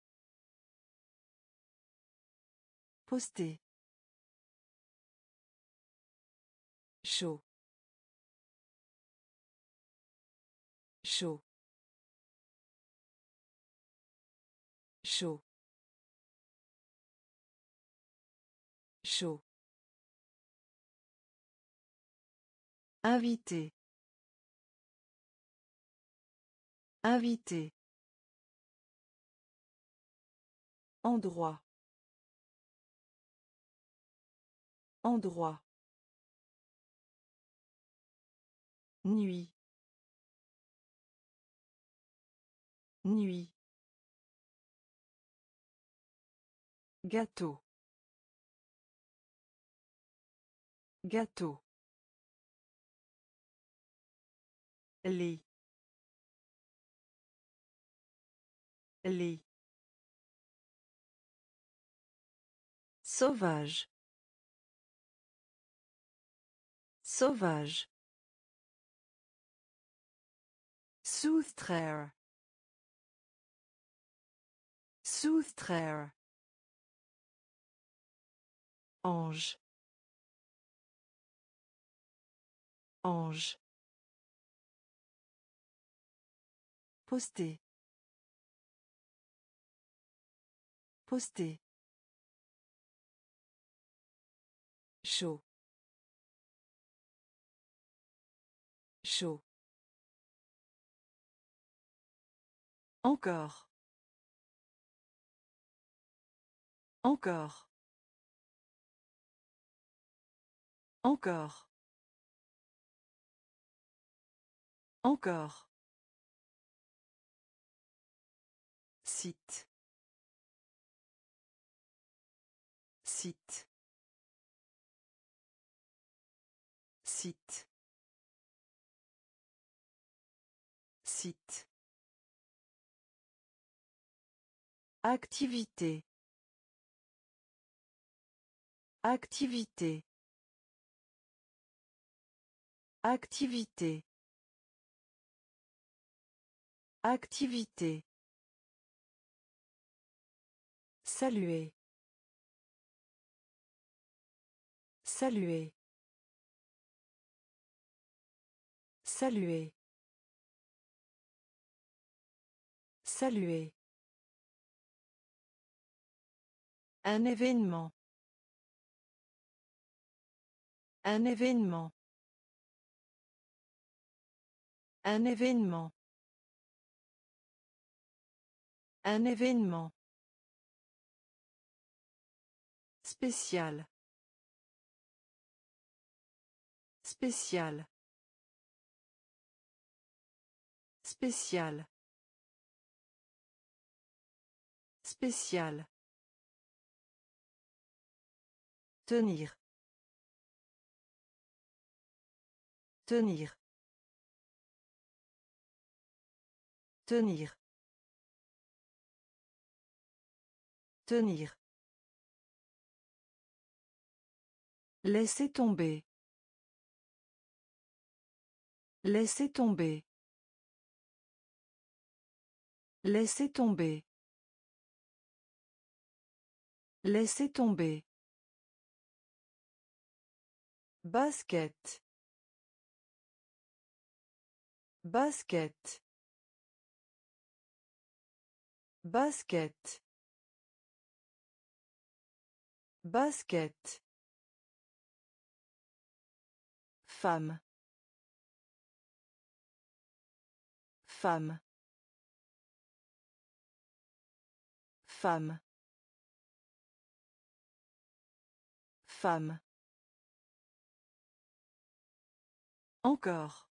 Poster. Chaud. Chaud. Chaud. Chaud. Invité. Invité. Endroit. Endroit. Nuit. Nuit. Gâteau. Gâteau. Lit. Lit. Sauvage. Sauvage. Soustraire. Soustraire. Ange. Ange. Poster. Poster. Chaud. Chaud. Encore. Encore. Encore. Encore. Site. Site. Site. Site. Activité. Activité. Activité. Activité. Saluer. Saluer. Saluer. Saluer. Un événement. Un événement. Un événement. Un événement. Spécial. Spécial. Spécial. Spécial. Tenir. Tenir. Tenir. Tenir. Laissez tomber. Laissez tomber. Laissez tomber. Laissez tomber. Basket. Basket. Basket. Basket. Femme. Femme. Femme. Femme. Encore.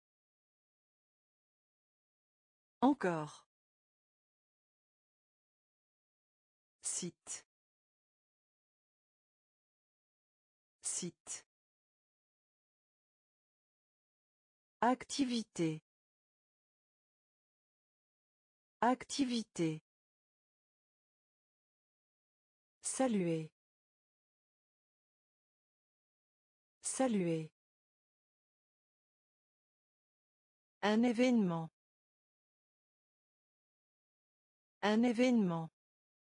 Encore. Site. Site. Activité. Activité. Saluer. Saluer. Un événement. Un événement.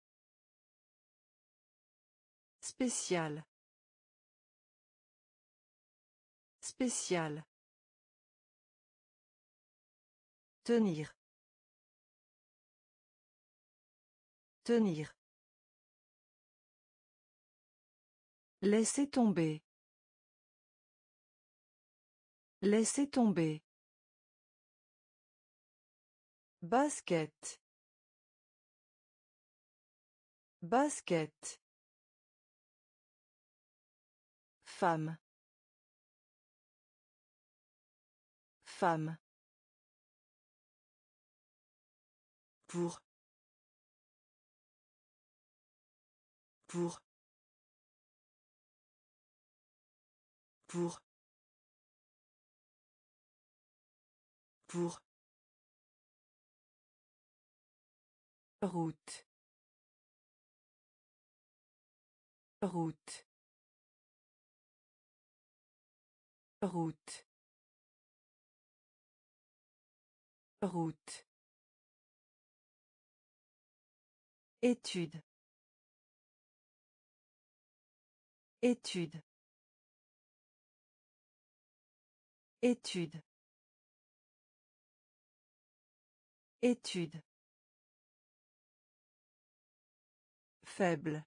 Spécial. Spécial. Tenir. Tenir. Laissez tomber. Laissez tomber. Basket. Basket. Femme. Femme. Pour. Pour. Pour. Pour. Route. Route. Route. Route. Étude. Étude. Étude. Étude. Faible.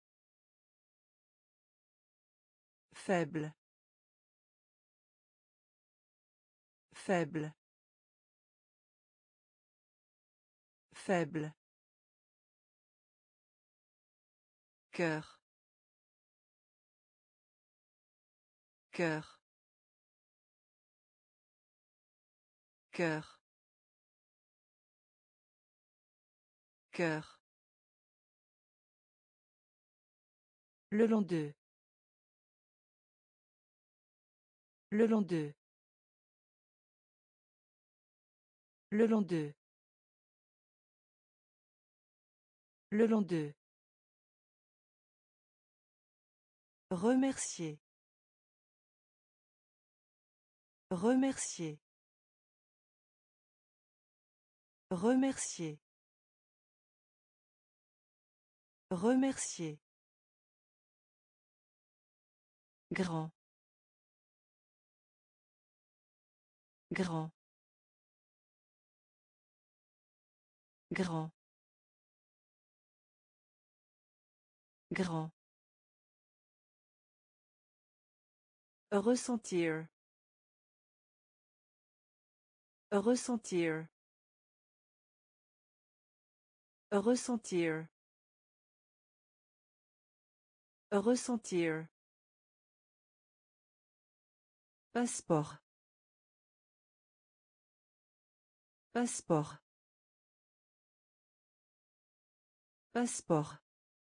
Faible. Faible. Faible. Cœur. Cœur. Cœur. Cœur. Le long d'eux. Le long d'eux. Le long d'eux. Le long d'eux. Remercier. Remercier. Remercier. Remercier. Grand. Grand. Grand. Grand. Ressentir. Ressentir. Ressentir. Ressentir. Passeport. Passeport. Passeport.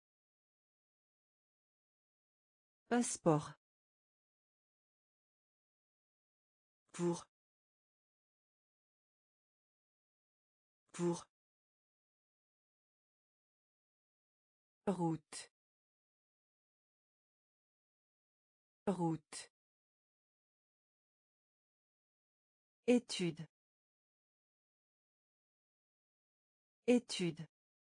Passeport. Pour. Pour. Route. Route. Étude. Étude.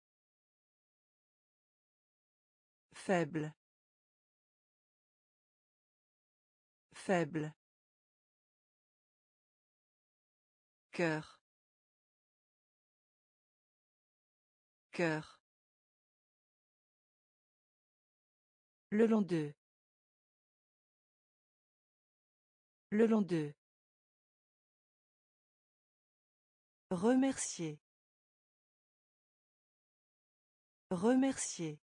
Faible. Faible. Cœur. Cœur. Le long d'eux. Le long d'eux. Remercier. Remercier.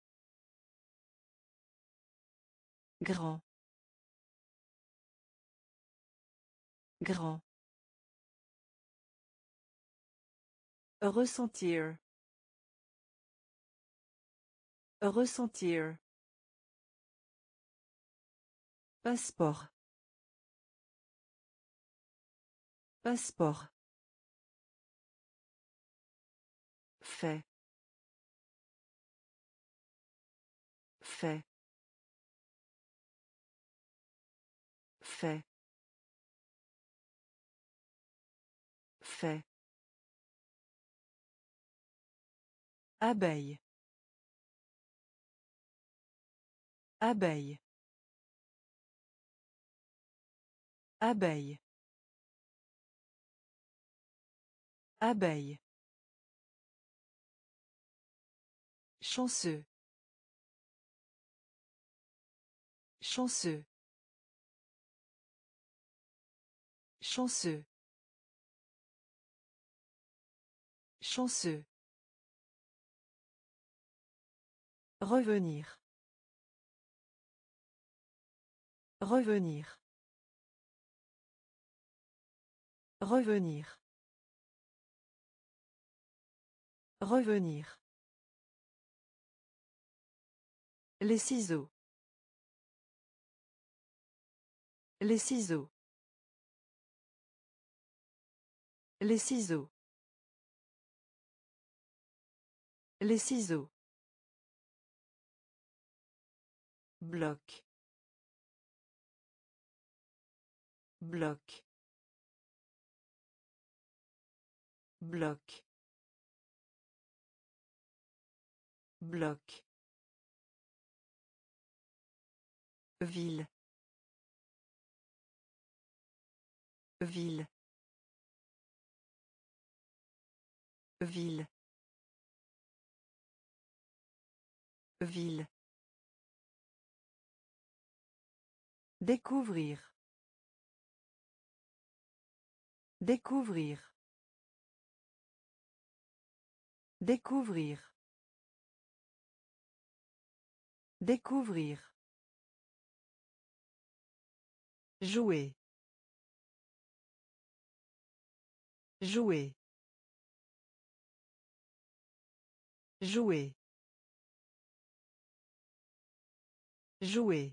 Grand. Grand. Ressentir. Ressentir. Passeport. Passeport. Fait. Fait. Fait. Fait. Abeille. Abeille. Abeille. Abeille. Chanceux. Chanceux. Chanceux. Chanceux. Revenir. Revenir. Revenir. Revenir. Les ciseaux. Les ciseaux. Les ciseaux. Les ciseaux. Bloc. Bloc. Bloc. Bloc. Ville. Ville. Ville. Ville. Découvrir. Découvrir. Découvrir. Découvrir. Jouer. Jouer. Jouer. Jouer.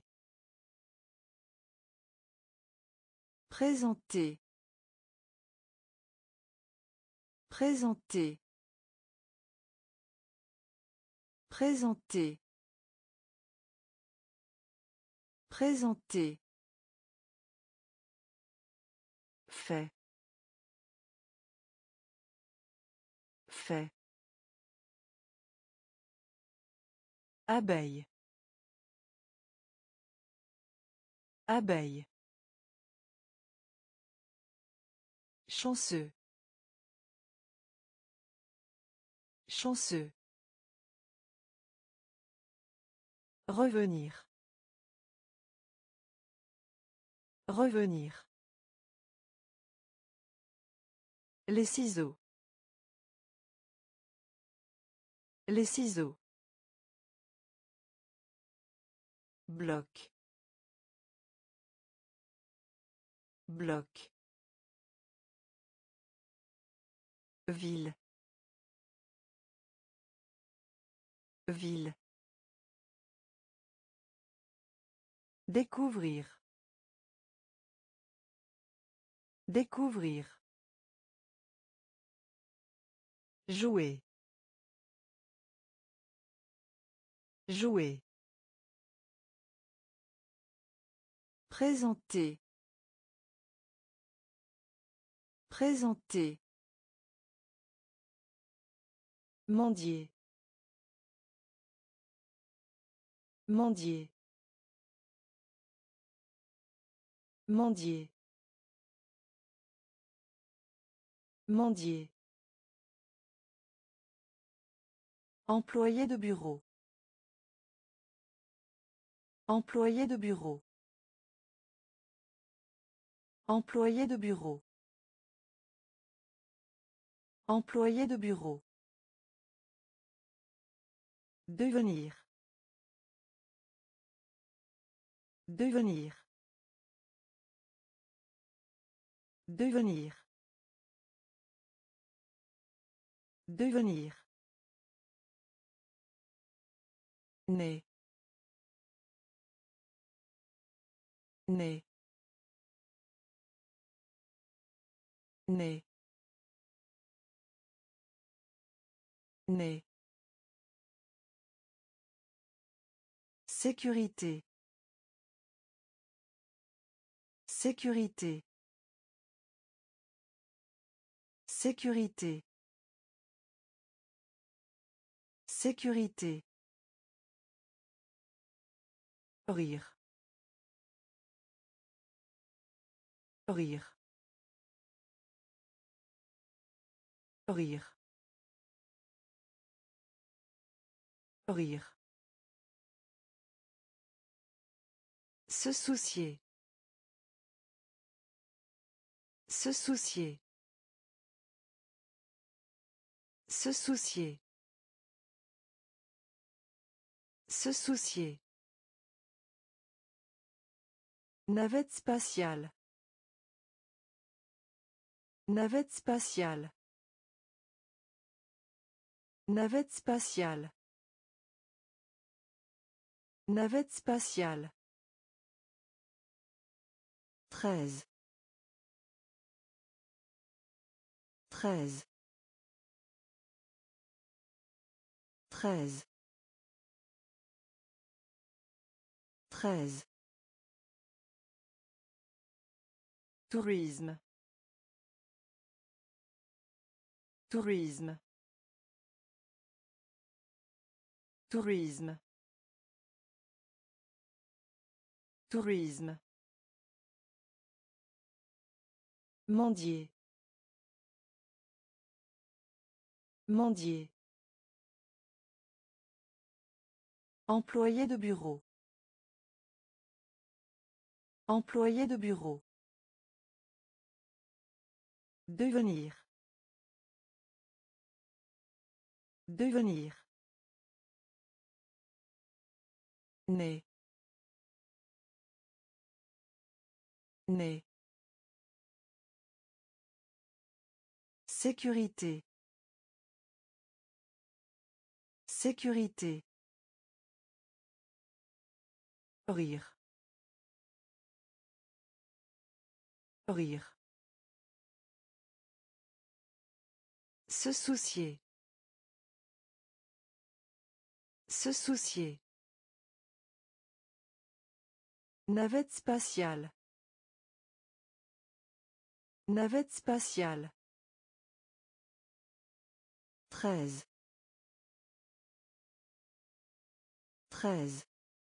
Présenter. Présenter. Présenter. Présenter. Fait. Fait. Abeille. Abeille. Chanceux. Chanceux. Revenir. Revenir. Les ciseaux. Les ciseaux. Bloc. Bloc. Ville. Ville. Découvrir. Découvrir. Jouer. Jouer. Présenter. Présenter. Mendier. Mendier. Mendier. Mendier. Employé de bureau. Employé de bureau. Employé de bureau. Employé de bureau. Devenir. Devenir. Devenir. Devenir. Né. Né. Né. Né. Sécurité. Sécurité. Sécurité. Sécurité. Rire. Rire. Rire. Rire. Se soucier. Se soucier. Se soucier. Se soucier. Navette spatiale. Navette spatiale. Navette spatiale. Navette spatiale. Treize. Treize. Treize. Treize. Tourisme. Tourisme. Tourisme. Tourisme. Mendier. Mendier. Employé de bureau. Employé de bureau. Devenir. Devenir. Né. Né. Sécurité. Sécurité. Rire. Rire. Se soucier. Se soucier. Navette spatiale. Navette spatiale. Treize. Treize.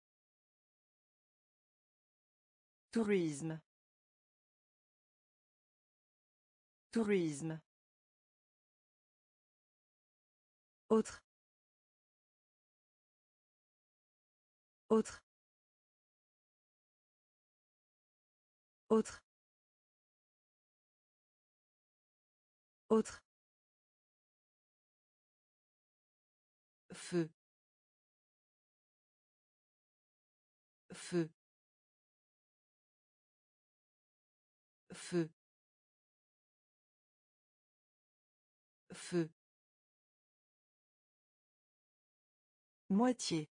Tourisme. Tourisme. Autre. Autre. Autre. Autre. Feu. Feu. Feu. Feu. Moitié.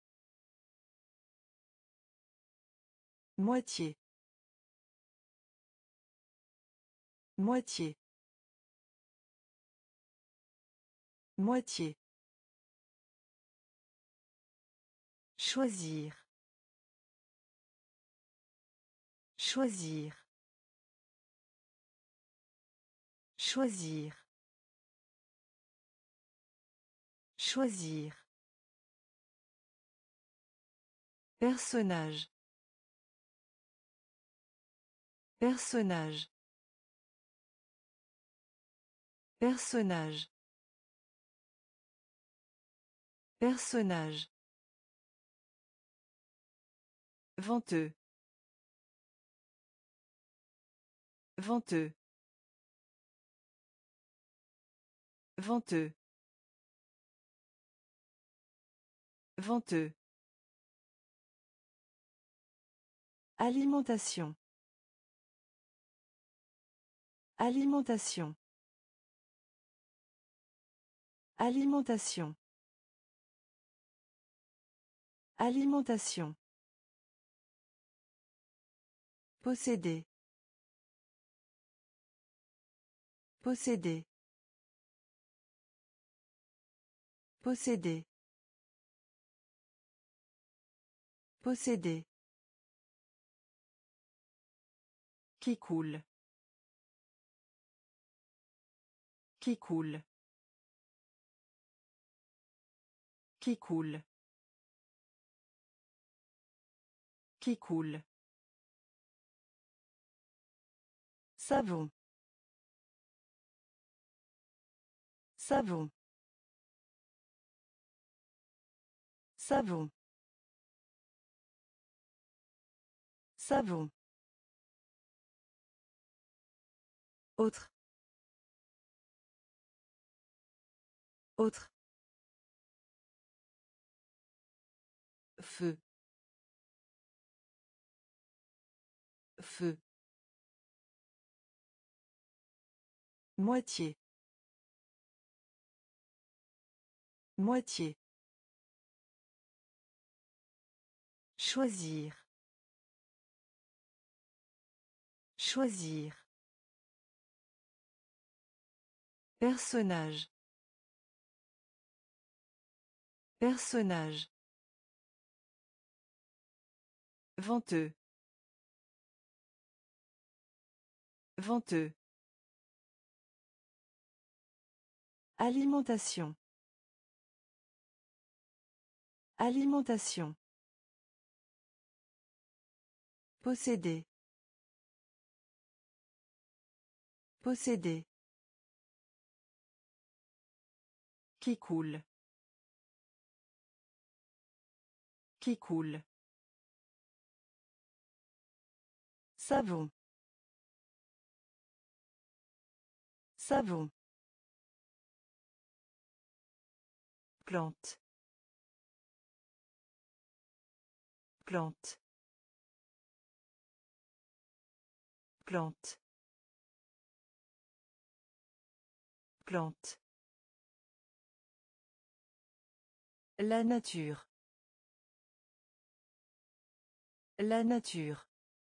Moitié. Moitié. Moitié. Choisir. Choisir. Choisir. Choisir. Personnage. Personnage. Personnage. Personnage. Venteux. Venteux. Venteux. Venteux. Alimentation. Alimentation. Alimentation. Alimentation. Posséder. Posséder. Posséder. Posséder. Qui coule. Qui coule. Qui coule. Qui coule. Savon. Savon. Savon. Savon. Autre. Autre. Feu. Feu. Moitié. Moitié. Choisir. Choisir. Personnage. Personnage. Venteux. Venteux. Alimentation. Alimentation. Posséder. Posséder. Qui coule. Qui coule. Savon. Savon. Plante. Plante. Plante. Plante. La nature. La nature.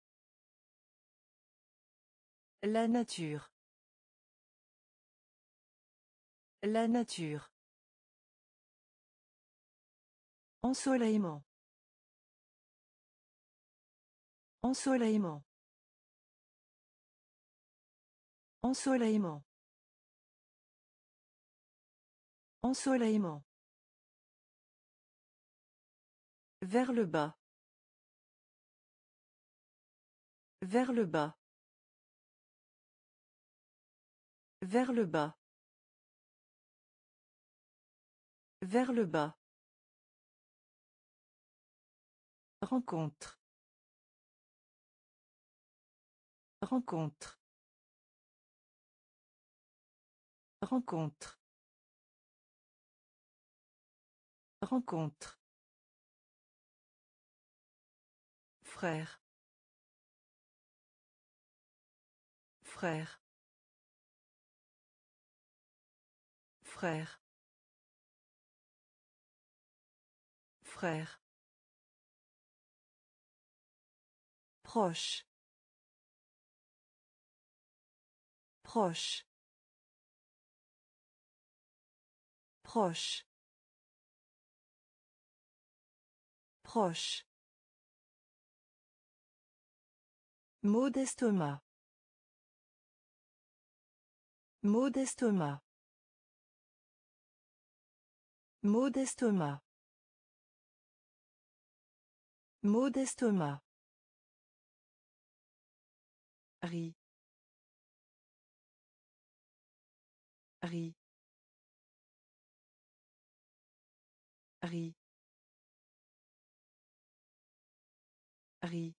La nature. La nature. Ensoleillement. Ensoleillement. Ensoleillement. Ensoleillement. Vers le bas. Vers le bas. Vers le bas. Vers le bas. Rencontre. Rencontre. Rencontre. Rencontre. Frère. Frère. Frère. Frère. Proche. Proche. Proche. Proche. Maux d'estomac. Maux d'estomac. Maux d'estomac. Maux d'estomac. Riz. Riz. Riz. Riz.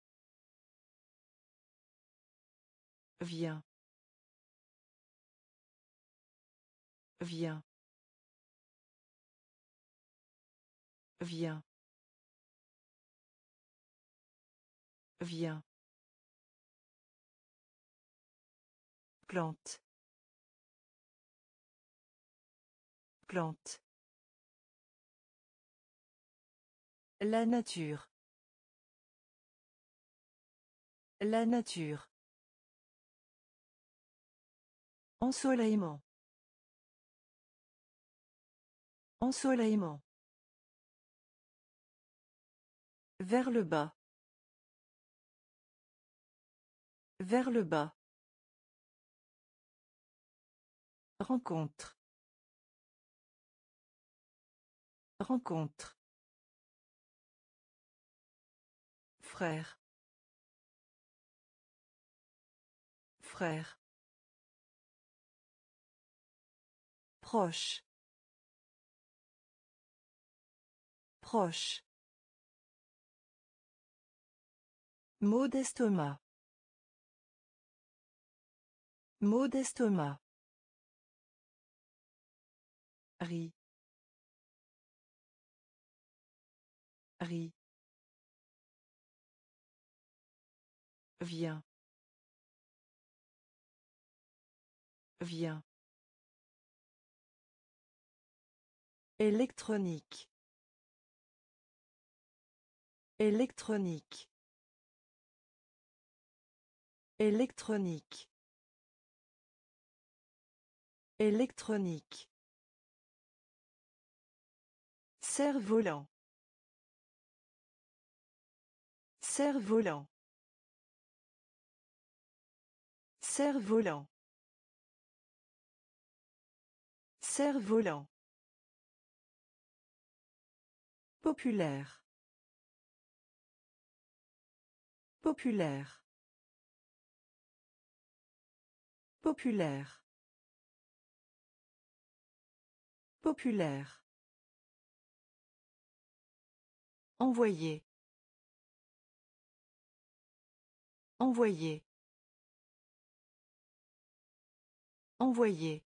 Viens. Viens. Viens. Viens. Plante. Plante. La nature. La nature. Ensoleillement. Ensoleillement. Vers le bas. Vers le bas. Rencontre. Rencontre. Frère. Frère. Proche. Proche. Maux d'estomac. Maux d'estomac. Riz. Riz. Viens. Viens. Électronique. Électronique. Électronique. Électronique. Cerf-volant. Cerf-volant. Cerf-volant. Cerf-volant. Populaire. Populaire. Populaire. Populaire. Envoyer. Envoyer. Envoyer.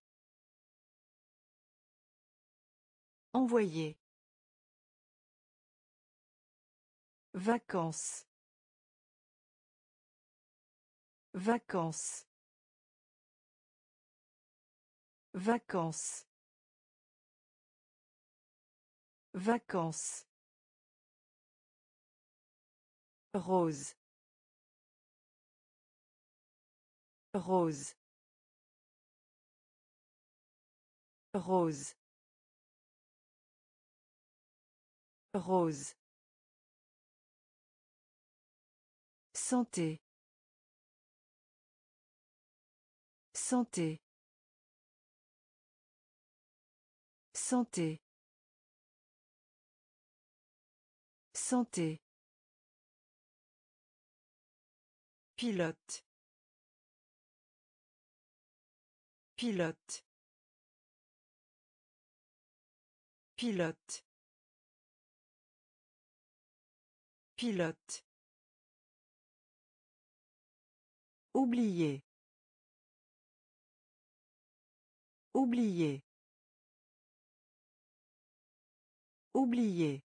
Envoyer. Vacances. Vacances. Vacances. Vacances. Rose. Rose. Rose. Rose. Santé. Santé. Santé. Santé. Pilote. Pilote. Pilote. Pilote. Oublier. Oublier. Oublier.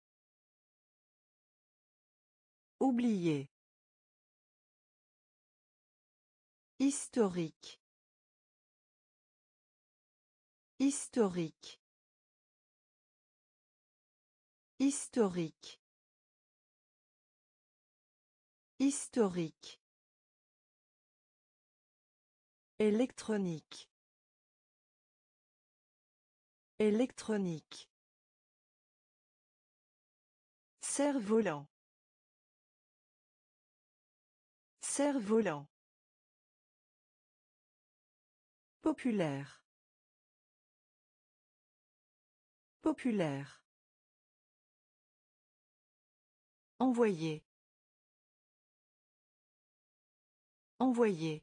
Oublier. Historique. Historique. Historique. Historique. Électronique. Électronique. Cerf-volant. Cerf-volant. Populaire. Populaire. Envoyer. Envoyer.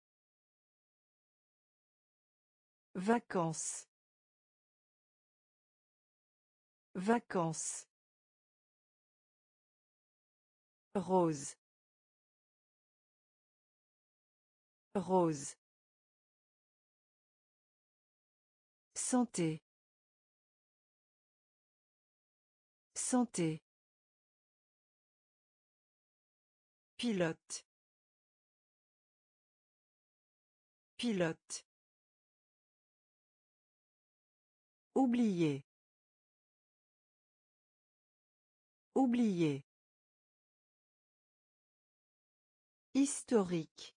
Vacances. Vacances. Rose. Rose. Santé. Santé. Pilote. Pilote. Oublier. Oublier. Historique.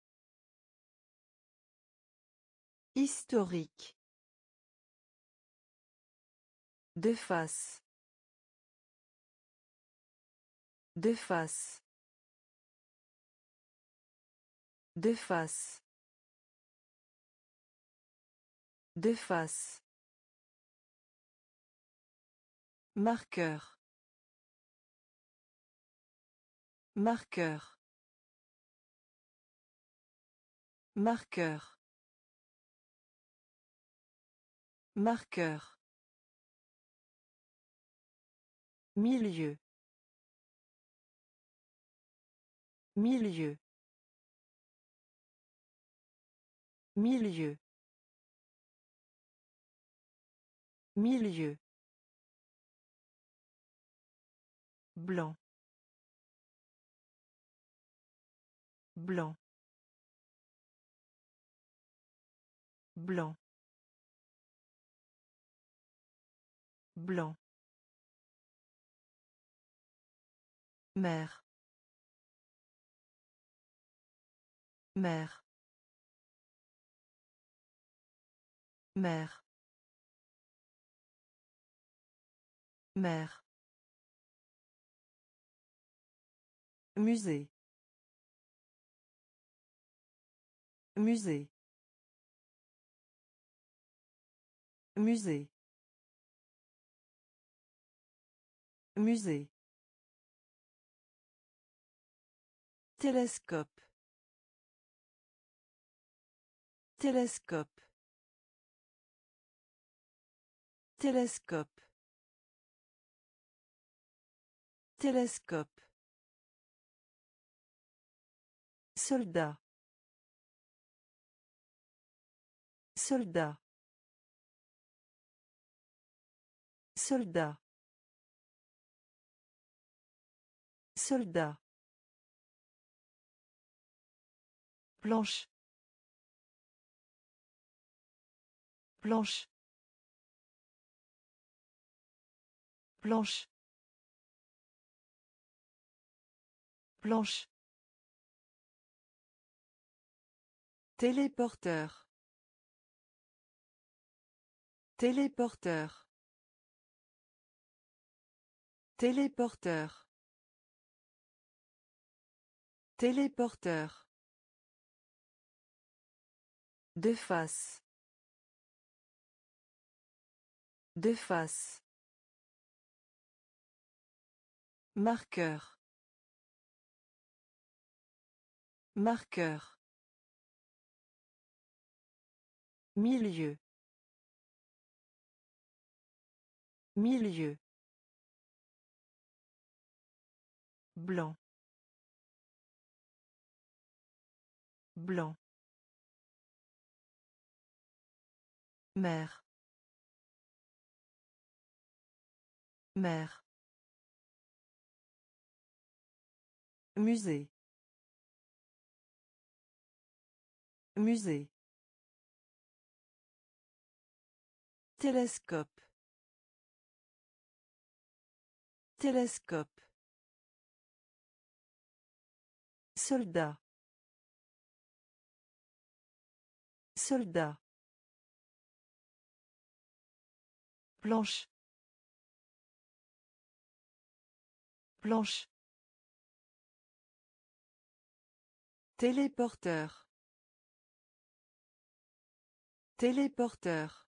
Historique. De face. De face. De face. De face. Marqueur. Marqueur. Marqueur. Marqueur. Milieu. Milieu. Milieu. Milieu. Blanc. Blanc. Blanc. Blanc. Mère. Mère. Mère. Mère. Musée. Musée. Musée. Musée. Télescope. Télescope. Télescope. Télescope. Soldat. Soldat. Soldat. Soldat. Planche. Planche. Planche. Planche. Téléporteur. Téléporteur. Téléporteur. Téléporteur. De face. De face. Marqueur. Marqueur. Milieu. Milieu. Blanc. Blanc. Mère. Mère. Musée. Musée. Télescope. Télescope. Soldat. Soldat. Planche. Planche. Téléporteur. Téléporteur.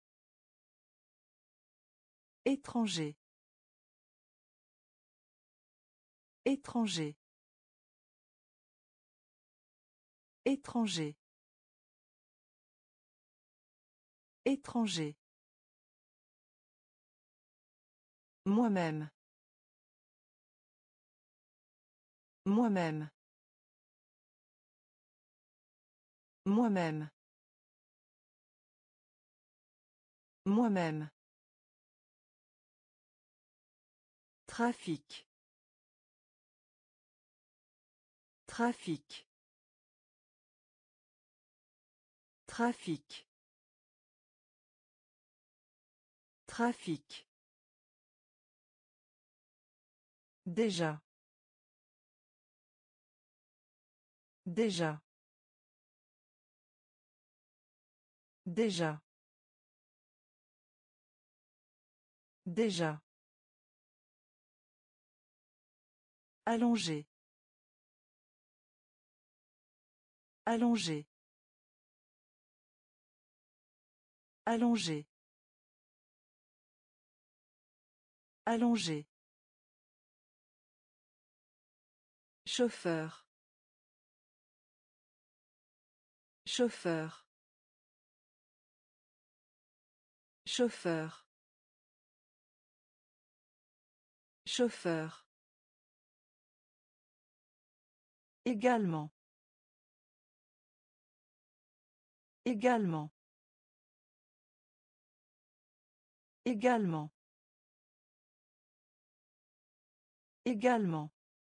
Étranger. Étranger. Étranger. Étranger. Moi-même. Moi-même. Moi-même. Moi-même. Trafic. Trafic. Trafic. Trafic. Déjà. Déjà. Déjà. Déjà. Allongé. Allongé. Allongé. Allongé. Chauffeur. Chauffeur. Chauffeur. Chauffeur. Également. Également. Également. Également.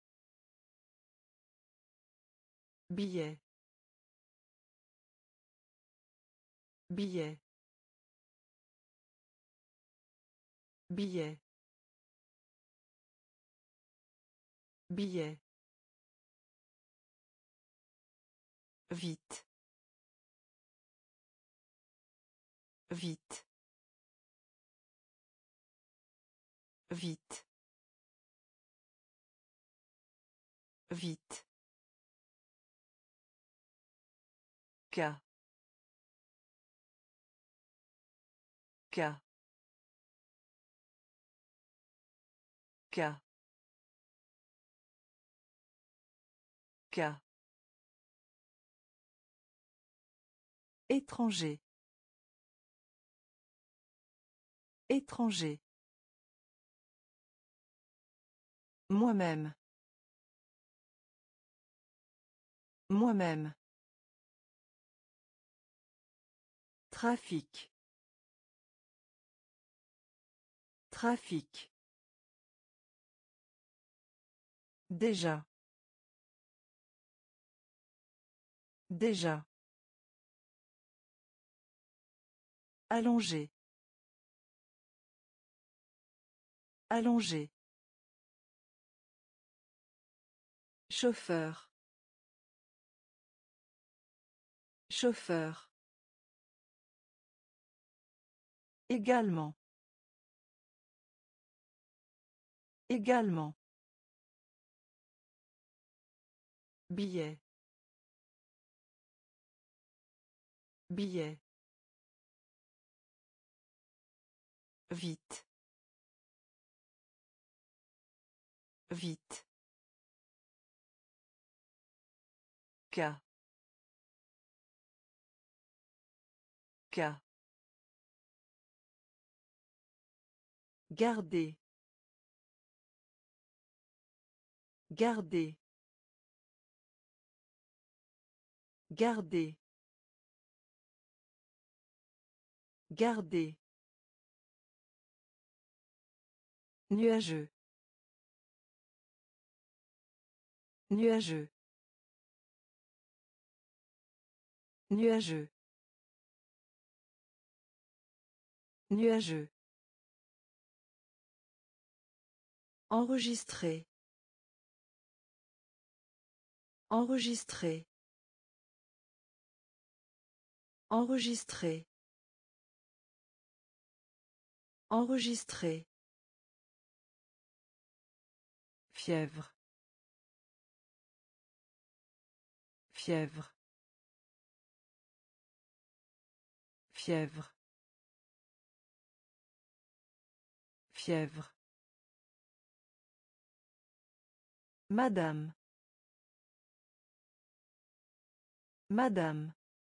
Billet. Billet. Billet. Billet. Vite. Vite. Vite. Vite. Cas. Cas. Cas. Cas. Étranger. Étranger. Moi-même. Moi-même. Trafic. Trafic. Déjà. Déjà. Allongé. Allongé. Chauffeur. Chauffeur. Également. Également. Billet. Billet. Vite. Vite. Cas. Cas. Garder. Garder. Garder. Garder. Nuageux. Nuageux. Nuageux. Nuageux. Enregistrer. Enregistrer. Enregistrer. Enregistrer. Fièvre. Fièvre. Fièvre. Fièvre. Madame. Madame.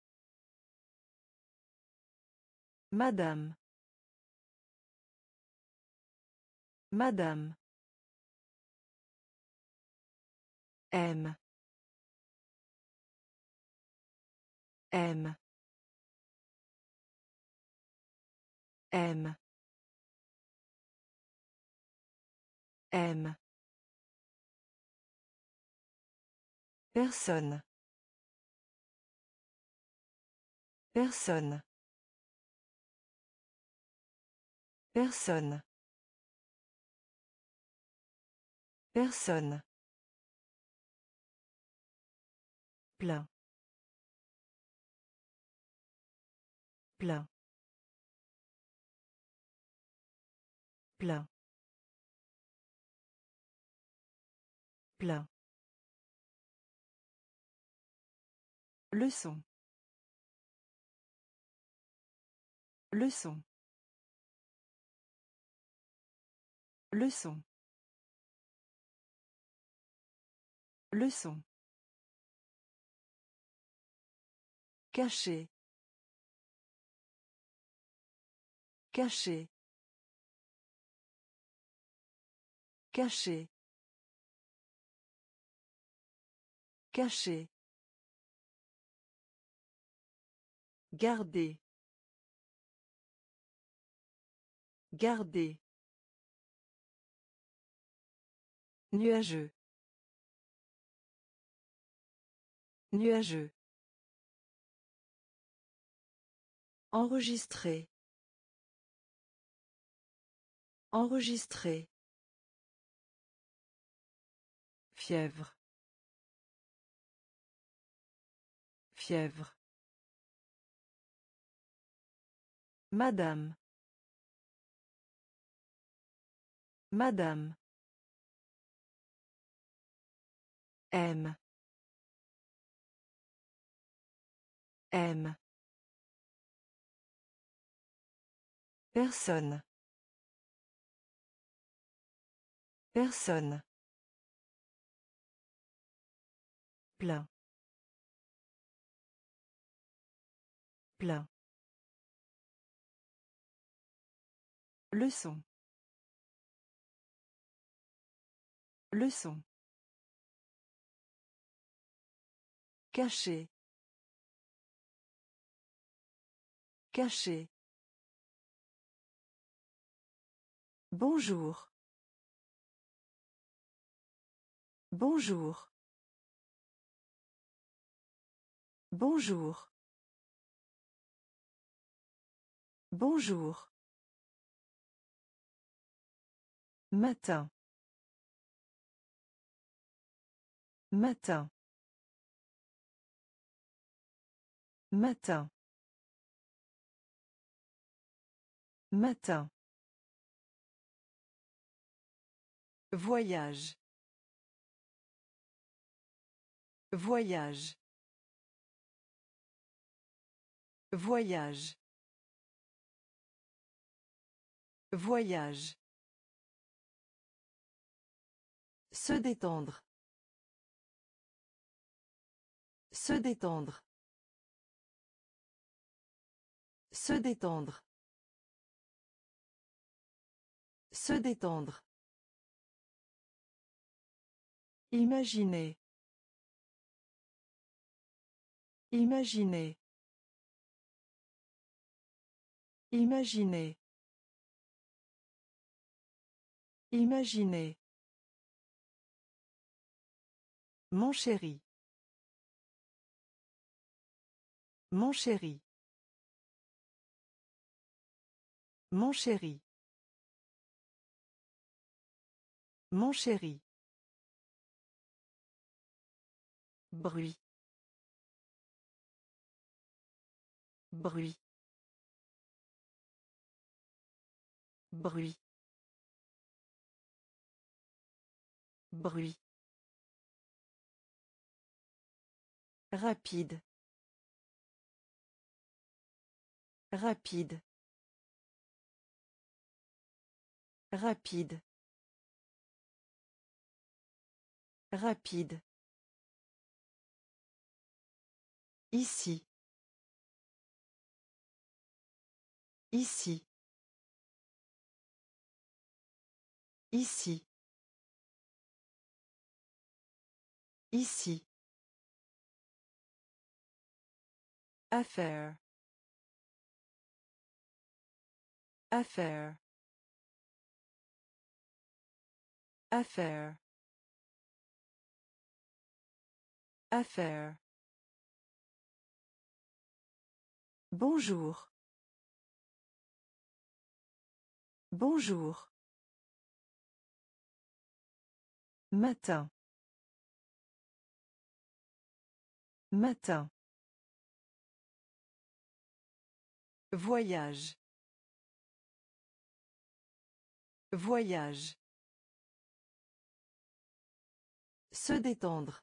Madame. Madame. M. M. M. M. Personne. Personne. Personne. Personne. Plein. Plein. plein, plein. Leçon. Leçon. Leçon. Leçon. Caché. Caché. Caché. Caché. Garder. Garder. Nuageux. Nuageux. Enregistrer. Enregistrer. Fièvre. Fièvre. Madame. Madame. Aime. Aime. Personne. Personne. Plein. Plein. Leçon. Leçon. Caché. Caché. Bonjour. Bonjour. Bonjour. Bonjour. Matin. Matin. Matin. Matin. Voyage. Voyage. Voyage. Voyage. Se détendre. Se détendre. Se détendre. Se détendre. Imaginez. Imaginez. Imaginez. Imaginez. Mon chéri. Mon chéri. Mon chéri. Mon chéri. Bruit. Bruit. Bruit. Bruit. Rapide. Rapide. Rapide. Rapide. Ici. Ici. Ici. Ici. Affaire. Affaire. Affaire. Affaire. Bonjour. Bonjour. Matin. Matin. Voyage. Voyage. Se détendre.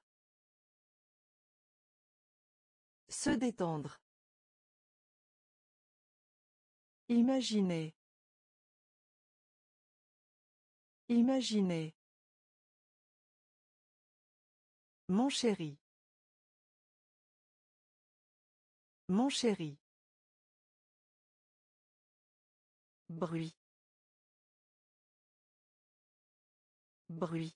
Se détendre. Imaginez. Imaginez. Mon chéri. Mon chéri. Bruit. Bruit.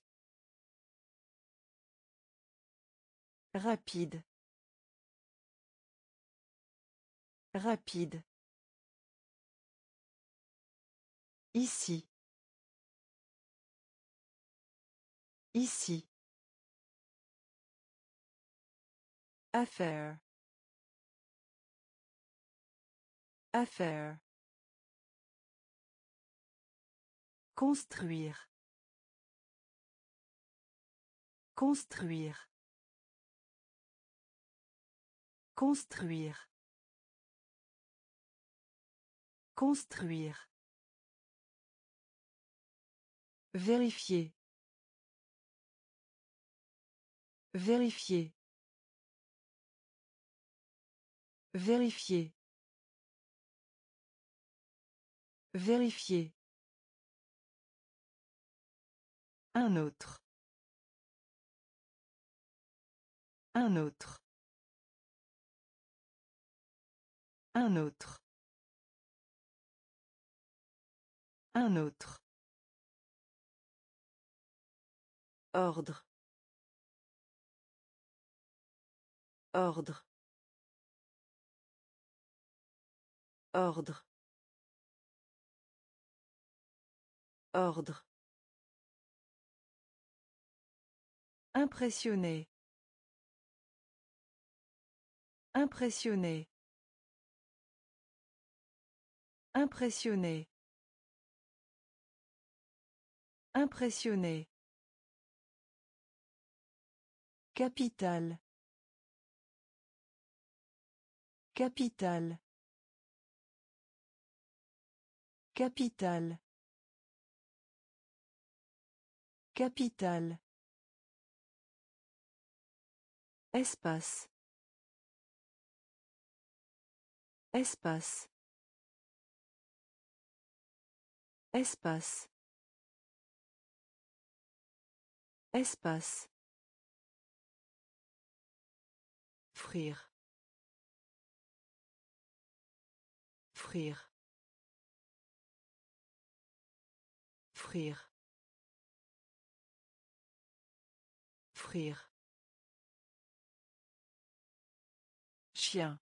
Rapide. Rapide. Ici. Ici. Affaire. Affaire. Construire. Construire. Construire. Construire. Vérifier. Vérifier. Vérifier. Vérifier. Un autre. Un autre. Un autre. Un autre. Ordre. Ordre. Ordre. Ordre. Impressionné. Impressionné. Impressionné. Impressionné. Capitale. Capitale. Capitale. Capitale. Espace. Espace. Espace. Espace. Frire. Frire. Frire. Frire. Chien.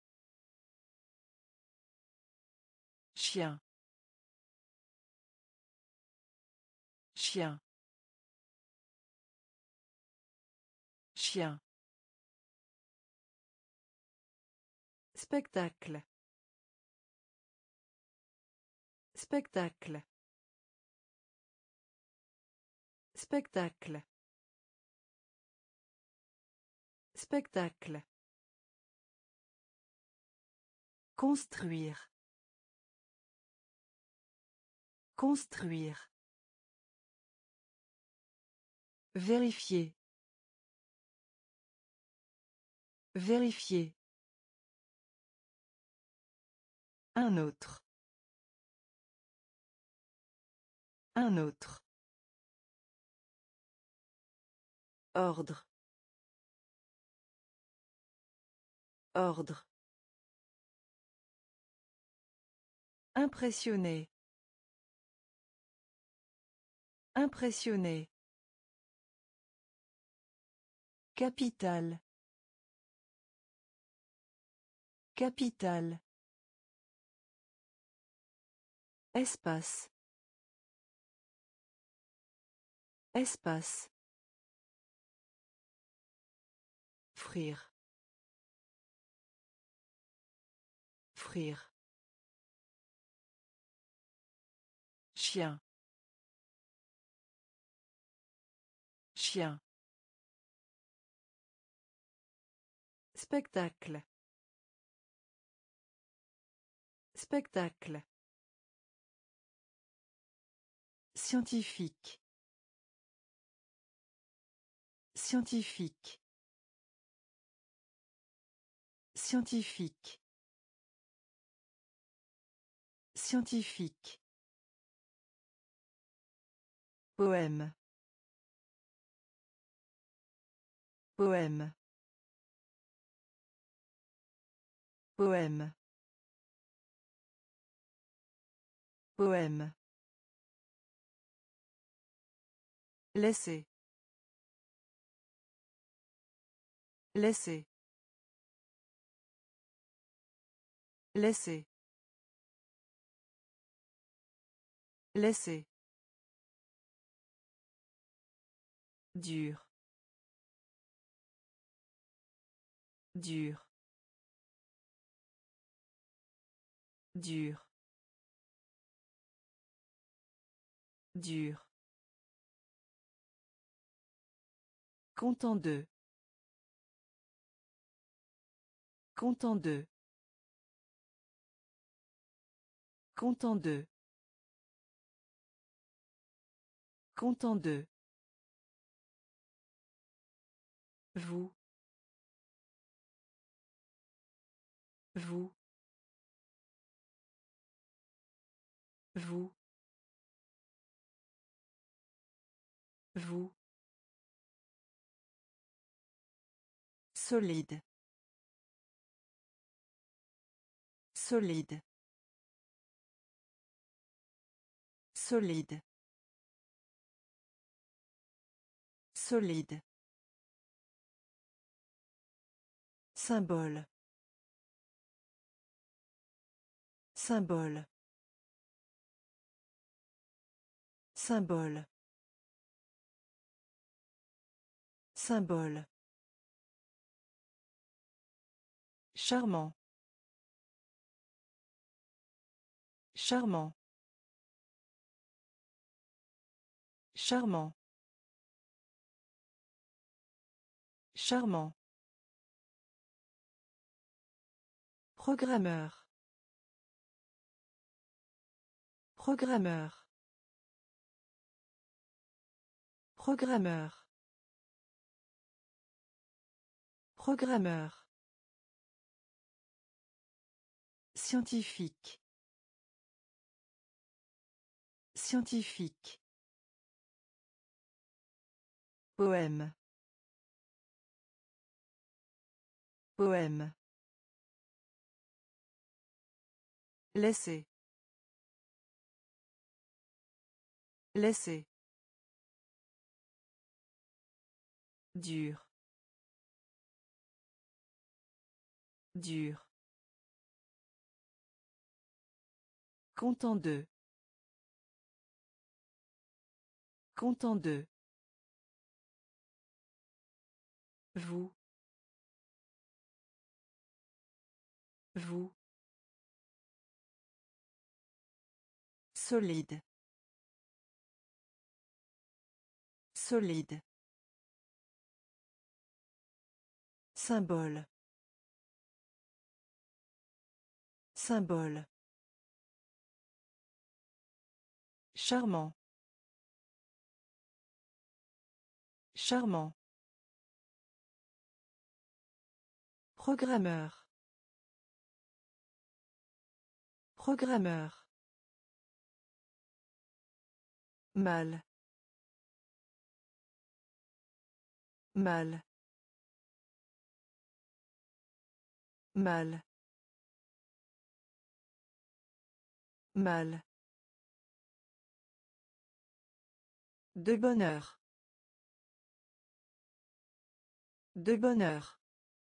Chien. Chien. Chien. Spectacle. Spectacle. Spectacle. Spectacle. Construire. Construire. Vérifier. Vérifier. Un autre. Un autre. Ordre. Ordre. Impressionné. Impressionné. Capitale. Capitale. Espace. Espace. Frire. Frire. Chien. Chien. Spectacle. Spectacle. Scientifique. Scientifique. Scientifique. Scientifique. Poème. Poème. Poème. Poème. Laisser. Laisser. Laisser. Laisser. Dur. Dur. Dur. Dur. Content de. Content de. Content de. Content de. Vous. Vous. Vous. Vous. Solide. Solide. Solide. Solide. Symbole. Symbole. Symbole. Symbole. Charmant. Charmant. Charmant. Charmant. Programmeur. Programmeur. Programmeur. Programmeur. Scientifique. Scientifique. Poème. Poème. Laisser. Laisser. Dur. Dur. Content de. Content de. Vous. Vous. Solide. Solide. Symbole. Symbole. Charmant. Charmant. Programmeur. Programmeur. Mal. Mal. Mal. Mal. De bonheur. De bonheur.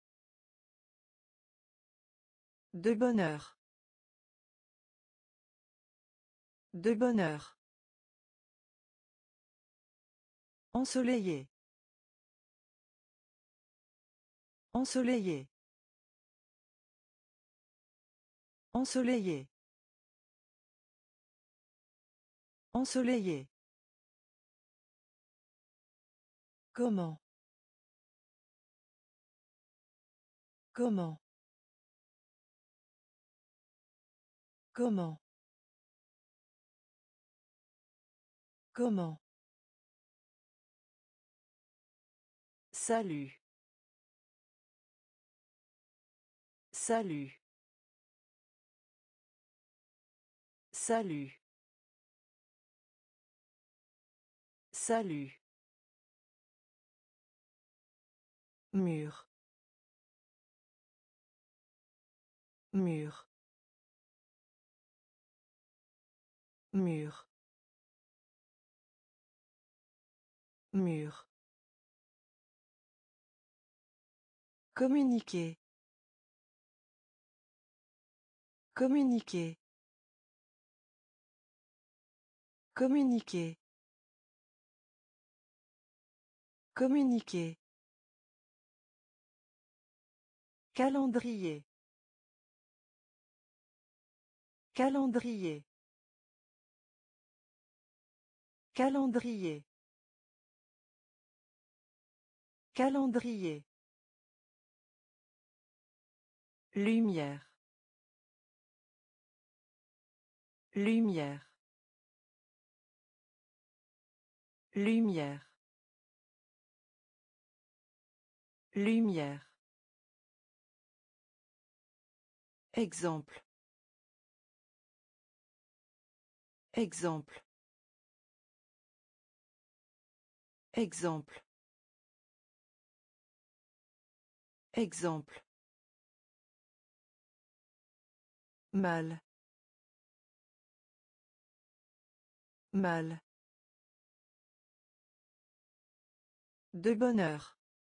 De bonheur. De bonheur. Ensoleillé. Ensoleillé. Ensoleillé. Ensoleillé. Comment? Comment? Comment? Comment. Salut. Salut. Salut. Salut. Mur. Mur. Mur. Mur. Communiquer. Communiquer. Communiquer. Communiquer. Calendrier. Calendrier. Calendrier. Calendrier. Lumière. Lumière. Lumière. Lumière. Exemple. Exemple. Exemple. Exemple. Mal. Mal. De bonheur.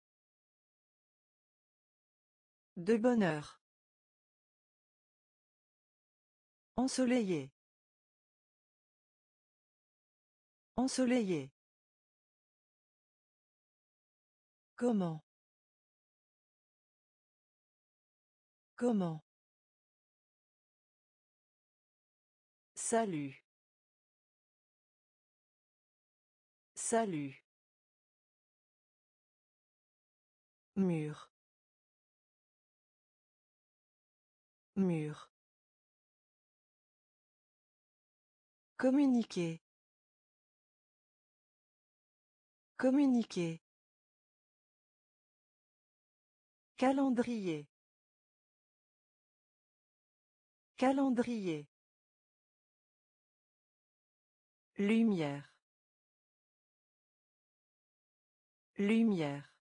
De bonheur. Ensoleillé. Ensoleillé. Comment. Comment. Salut. Salut. Mur. Mur. Communiquer. Communiquer. Calendrier. Calendrier. Lumière. Lumière.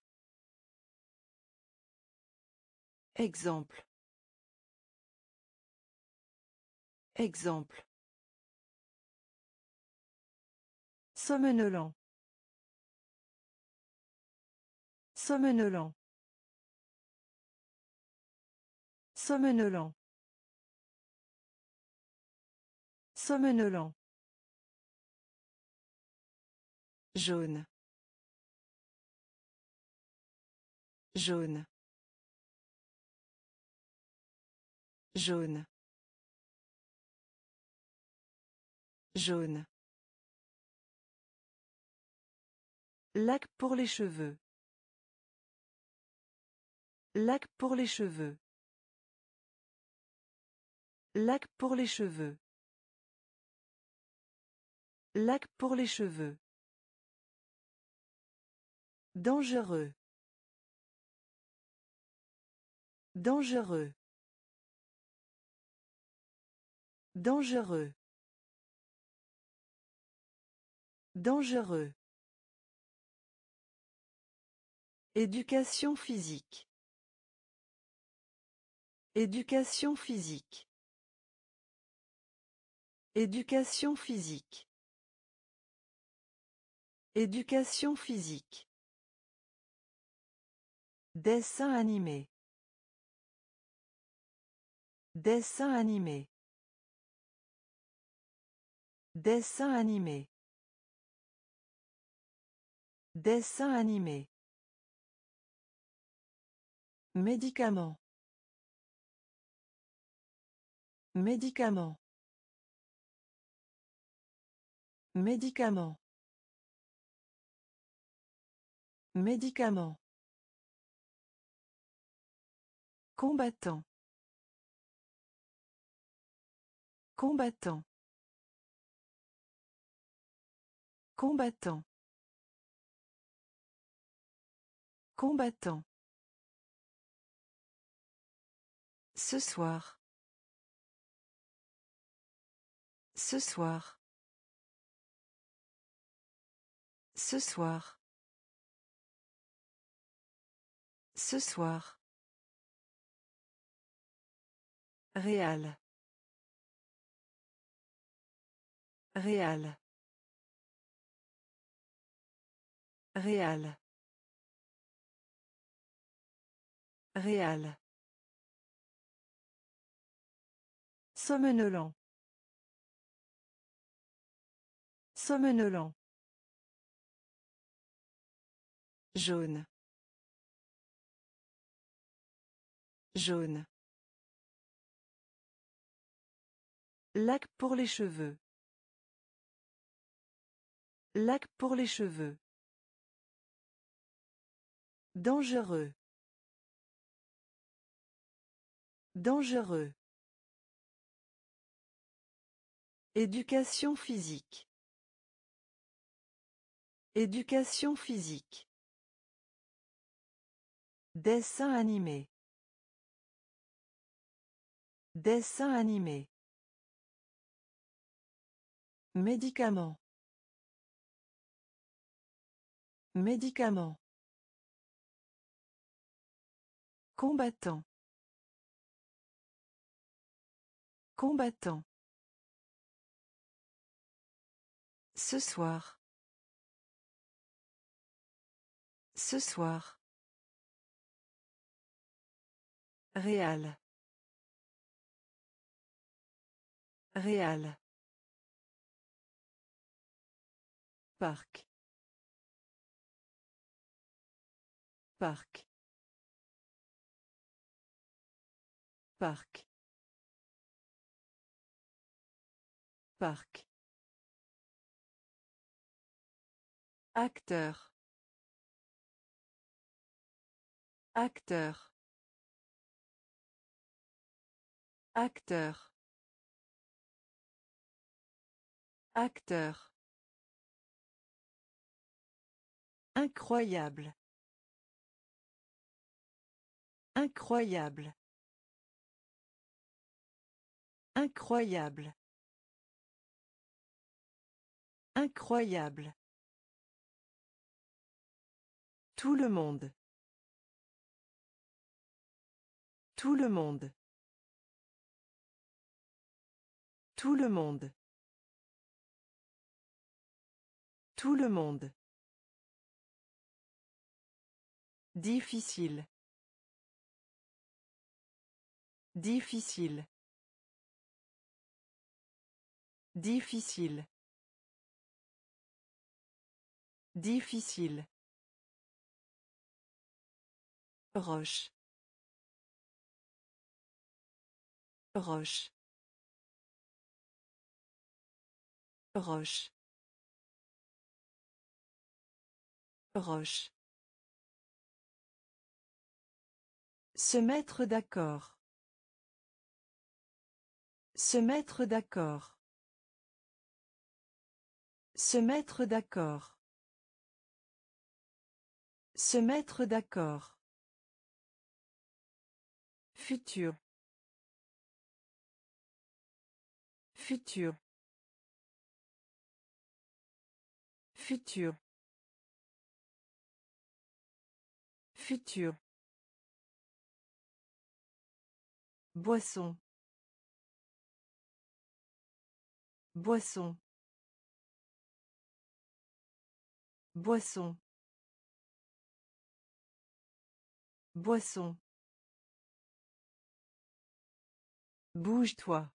Exemple. Exemple. Somnolent. Somnolent. Somnolent. Somnolent. Jaune. Jaune. Jaune. Jaune. Lac pour les cheveux. Lac pour les cheveux. Lac pour les cheveux. Lac pour les cheveux. Dangereux. Dangereux. Dangereux. Dangereux. Éducation physique. Éducation physique. Éducation physique. Éducation physique. Dessin animé. Dessin animé. Dessin animé. Dessin animé. Médicament. Médicament. Médicament. Médicament. Combattant. Combattant. Combattant. Combattant. Ce soir. Ce soir. Ce soir. Ce soir. Réal. Réal. Réal. Réal. Somnolent. Somnolent. Jaune. Jaune. Lac pour les cheveux. Lac pour les cheveux. Dangereux. Dangereux. Éducation physique. Éducation physique. Dessin animé. Dessin animé. Médicament. Médicament. Combattant. Combattant. Ce soir. Ce soir. Réal. Réal. Parc. Parc. Parc. Parc. Acteur. Acteur. Acteur. Acteur. Incroyable. Incroyable. Incroyable. Incroyable. Tout le monde. Tout le monde. Tout le monde. Tout le monde. Difficile. Difficile. Difficile. Difficile. Roche. Roche. Roche. Roche. Se mettre d'accord. Se mettre d'accord. Se mettre d'accord. Se mettre d'accord. Futur. Futur. Futur. Futur. Boisson. Boisson. Boisson. Boisson. Bouge-toi.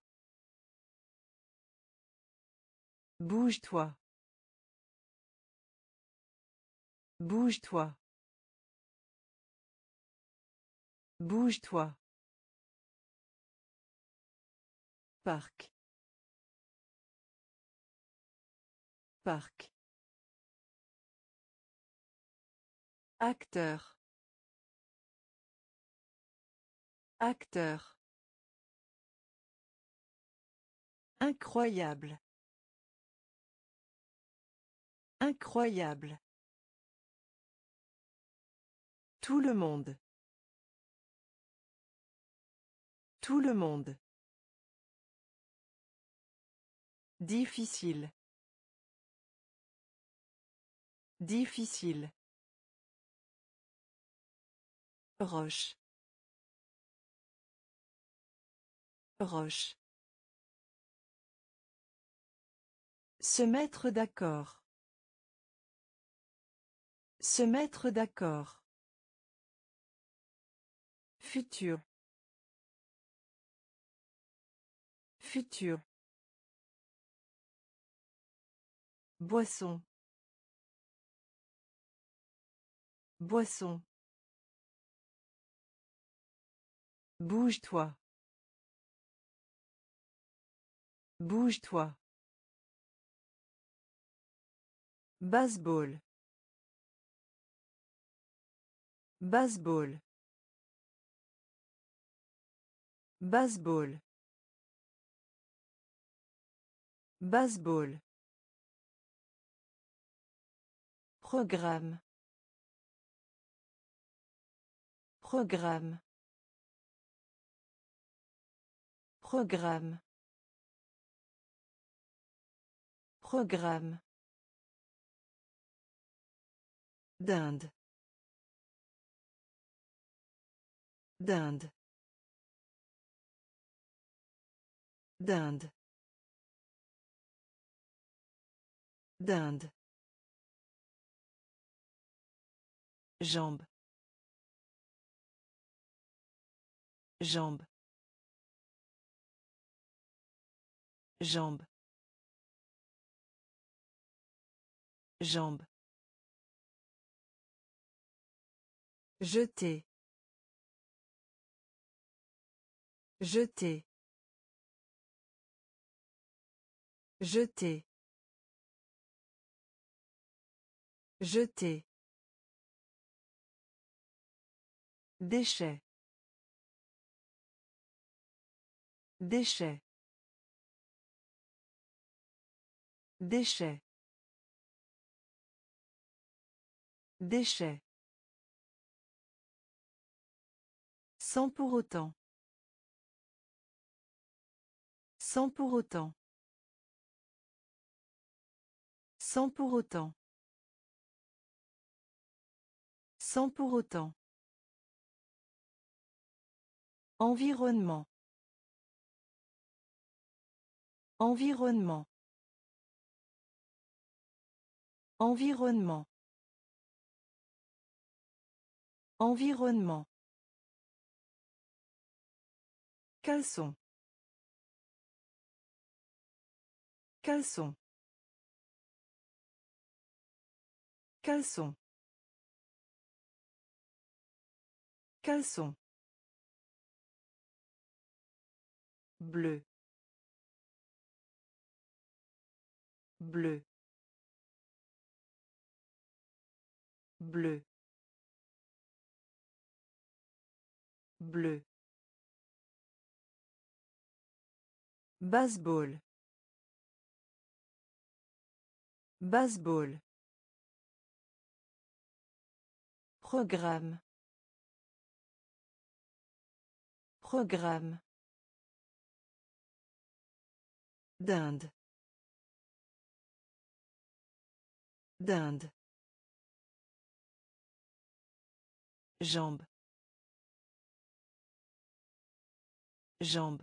Bouge-toi. Bouge-toi. Bouge-toi. Parc. Parc. Acteur. Acteur. Incroyable. Incroyable. Tout le monde. Tout le monde. Difficile. Difficile. Roche. Roche. Se mettre d'accord. Se mettre d'accord. Futur. Futur. Boisson. Boisson. Bouge-toi. Bouge-toi. Baseball. Baseball. Baseball. Baseball. Programme. Programme. Programme. Programme. D'Inde. D'Inde. D'Inde. D'Inde. Jambe. Jambe. Jambe. Jambe. Jeter. Jeter. Jeter. Jeter. Déchet. Déchet. Déchet. Déchet. Sans pour autant. Sans pour autant. Sans pour autant. Sans pour autant. Environnement. Environnement. Environnement. Environnement. Caleçon. Caleçon. Caleçon. Caleçon. Bleu. Bleu. Bleu. Bleu. Baseball. Baseball. Programme. Programme. D'Inde. D'Inde. Jambe. Jambe.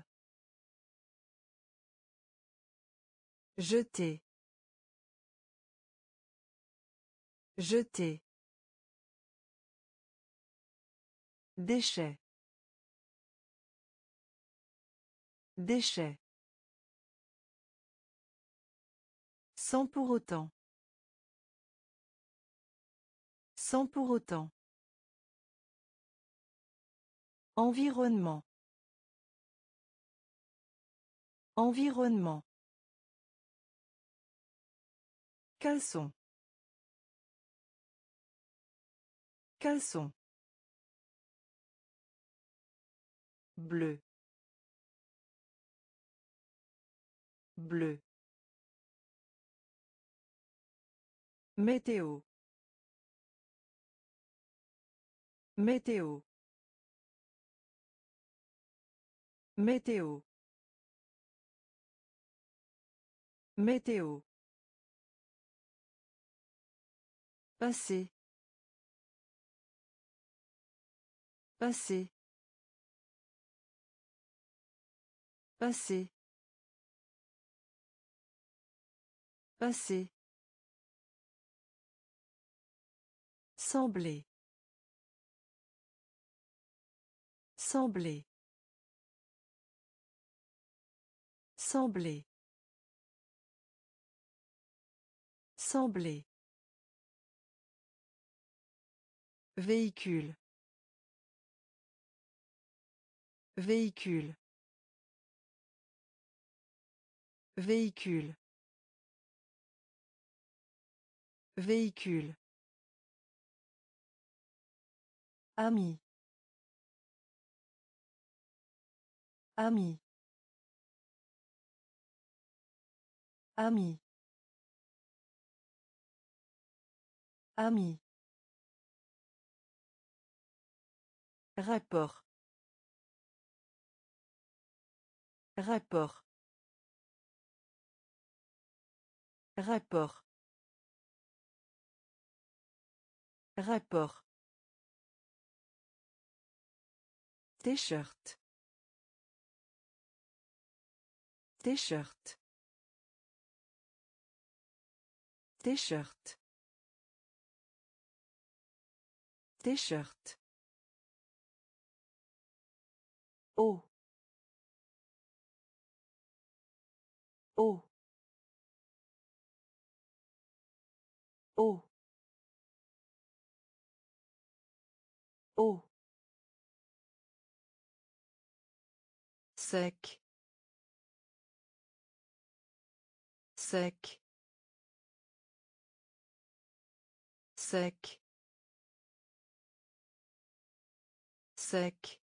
Jeter. Jeter. Déchet. Déchet. Sans pour autant. Sans pour autant. Environnement. Environnement. Caleçon. Caleçon. Bleu. Bleu. Météo. Météo. Météo. Météo. Passé. Passé. Passé. Passé. Sembler. Sembler. Sembler. Sembler. Véhicule. Véhicule. Véhicule. Véhicule. Ami. Ami. Ami. Ami. Rapport. Rapport. Rapport. Rapport. T-shirt. T-shirt. T-shirt. T-shirt. Eau. Eau. Eau. Eau. Sec. Sec. Sec. Sec.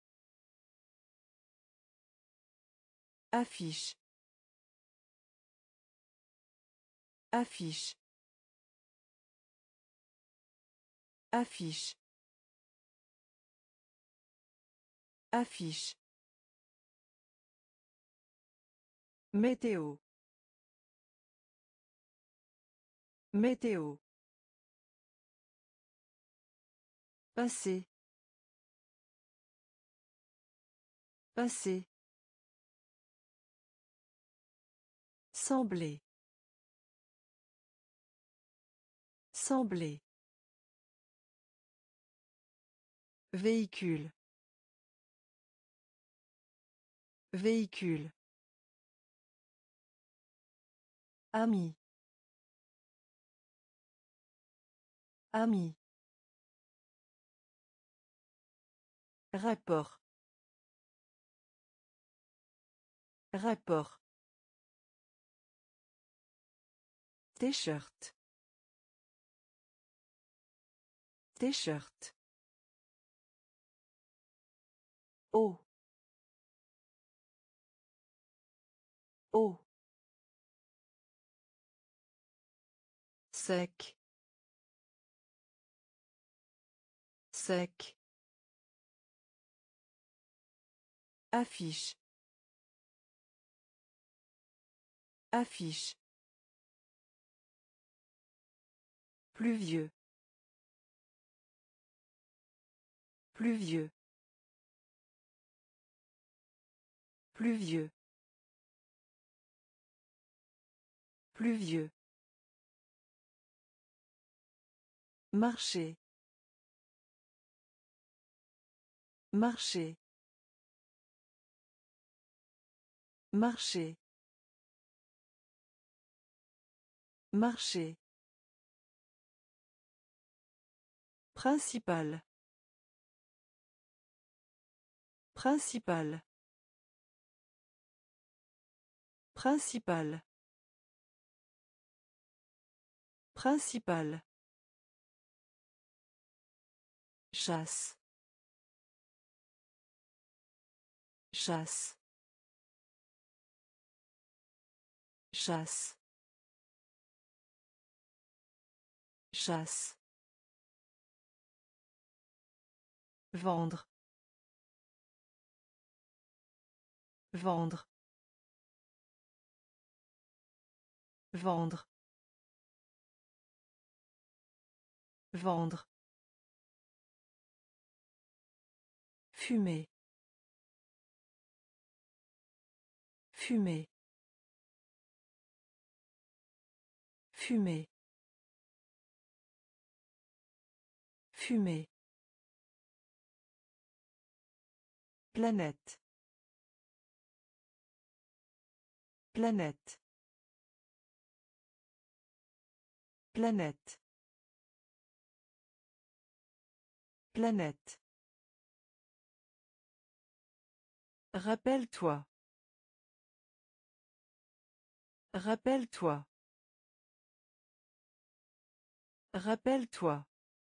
Affiche. Affiche. Affiche. Affiche. Météo. Météo. Passé. Passé. Sembler. Sembler. Véhicule. Véhicule. Ami. Ami. Rapport. Rapport. T-shirt. T-shirt. Eau. Eau. Sec. Sec. Affiche. Affiche. Pluvieux. Pluvieux. Pluvieux. Pluvieux. Marcher. Marcher. Marcher. Marcher. Principal. Principal. Principal. Principal. Chasse. Chasse. Chasse. Chasse. Vendre. Vendre. Vendre. Vendre. Fumer. Fumer. Fumer. Fumer. Planète. Planète. Planète. Planète. Rappelle-toi. Rappelle-toi. Rappelle-toi.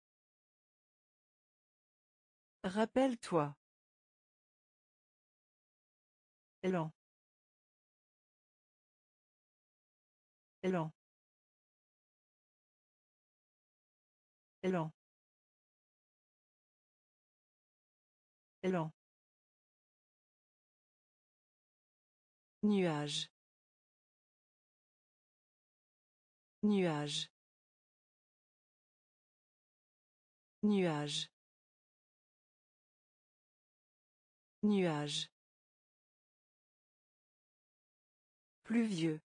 Rappelle-toi. Élan. Élan. Élan. Élan. Nuage. Nuage. Nuage. Nuage. Pluvieux.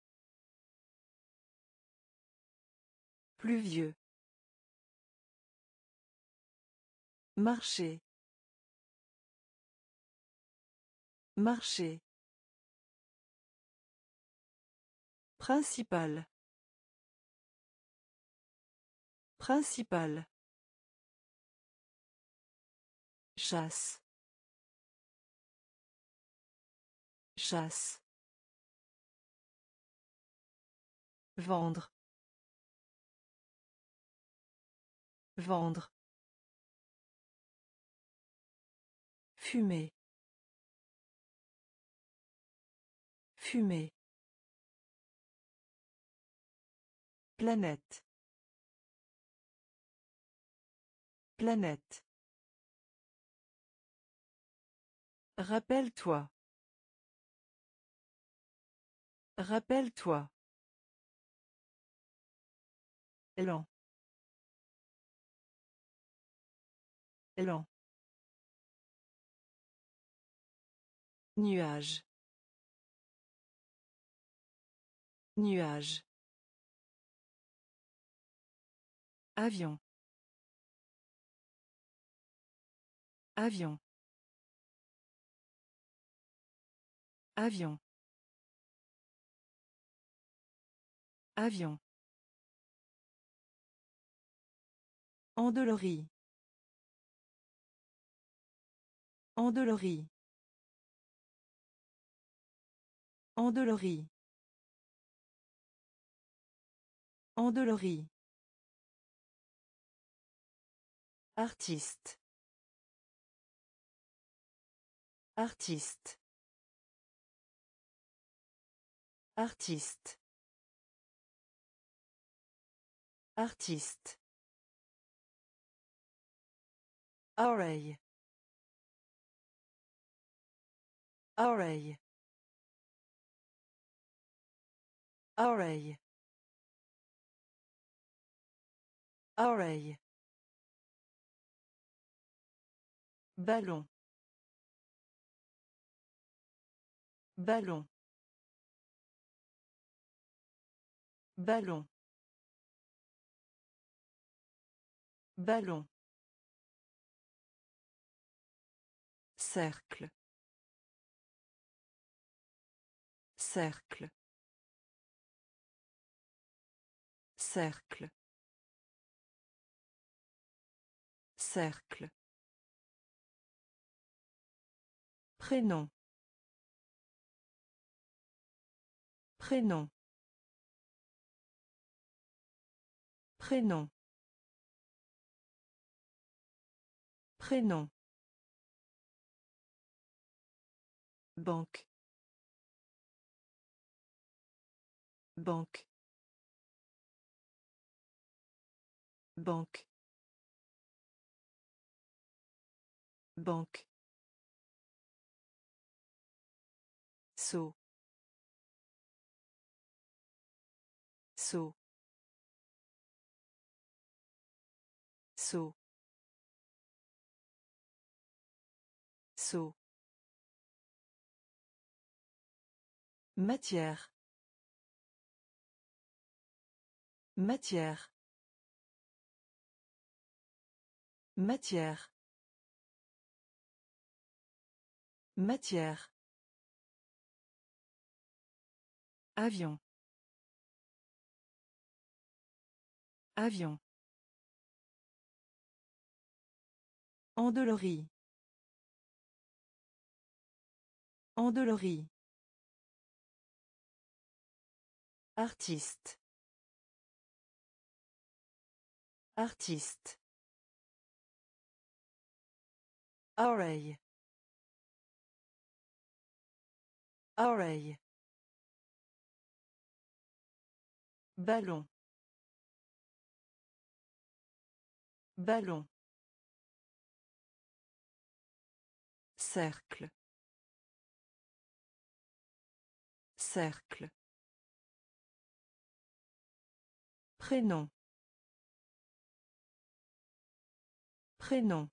Pluvieux. Marcher. Marcher. Principal. Principal. Chasse. Chasse. Vendre. Vendre. Fumer. Fumer. Planète. Planète. Rappelle-toi. Rappelle-toi. Élan. Élan. Nuage. Nuage. Avion. Avion. Avion. Avion. Endolorie. Endolorie. Endolorie. Endolorie. Artiste. Artiste. Artiste. Artiste. Oreille. Oreille. Oreille. Oreille. Ballon. Ballon. Ballon. Ballon. Cercle. Cercle. Cercle. Cercle. Prénom. Prénom. Prénom. Prénom. Banque. Banque. Banque. Banque. Saut. Saut. Saut. Saut. Matière. Matière. Matière. Matière. Avion. Avion. Endolori. Endolori. Artiste. Artiste. Oreille. Oreille. Ballon. Ballon. Cercle. Cercle. Prénom. Prénom.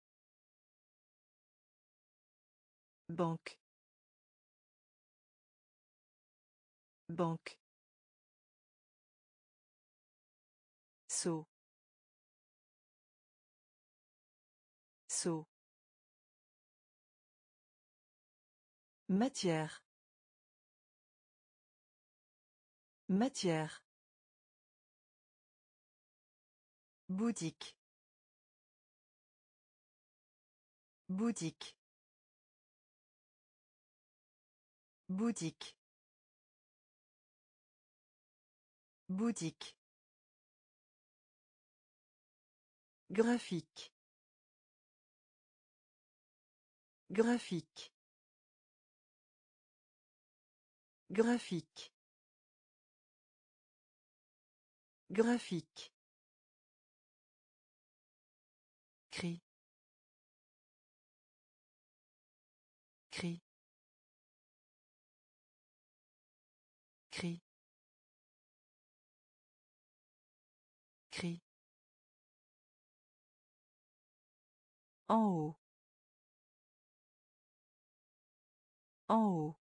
Banque. Banque. Saut. Saut. Matière. Matière. Boutique. Boutique. Boutique. Boutique. Graphique. Graphique. Graphique. Graphique. Cri. Cri. Cri. Cri. En haut. En haut.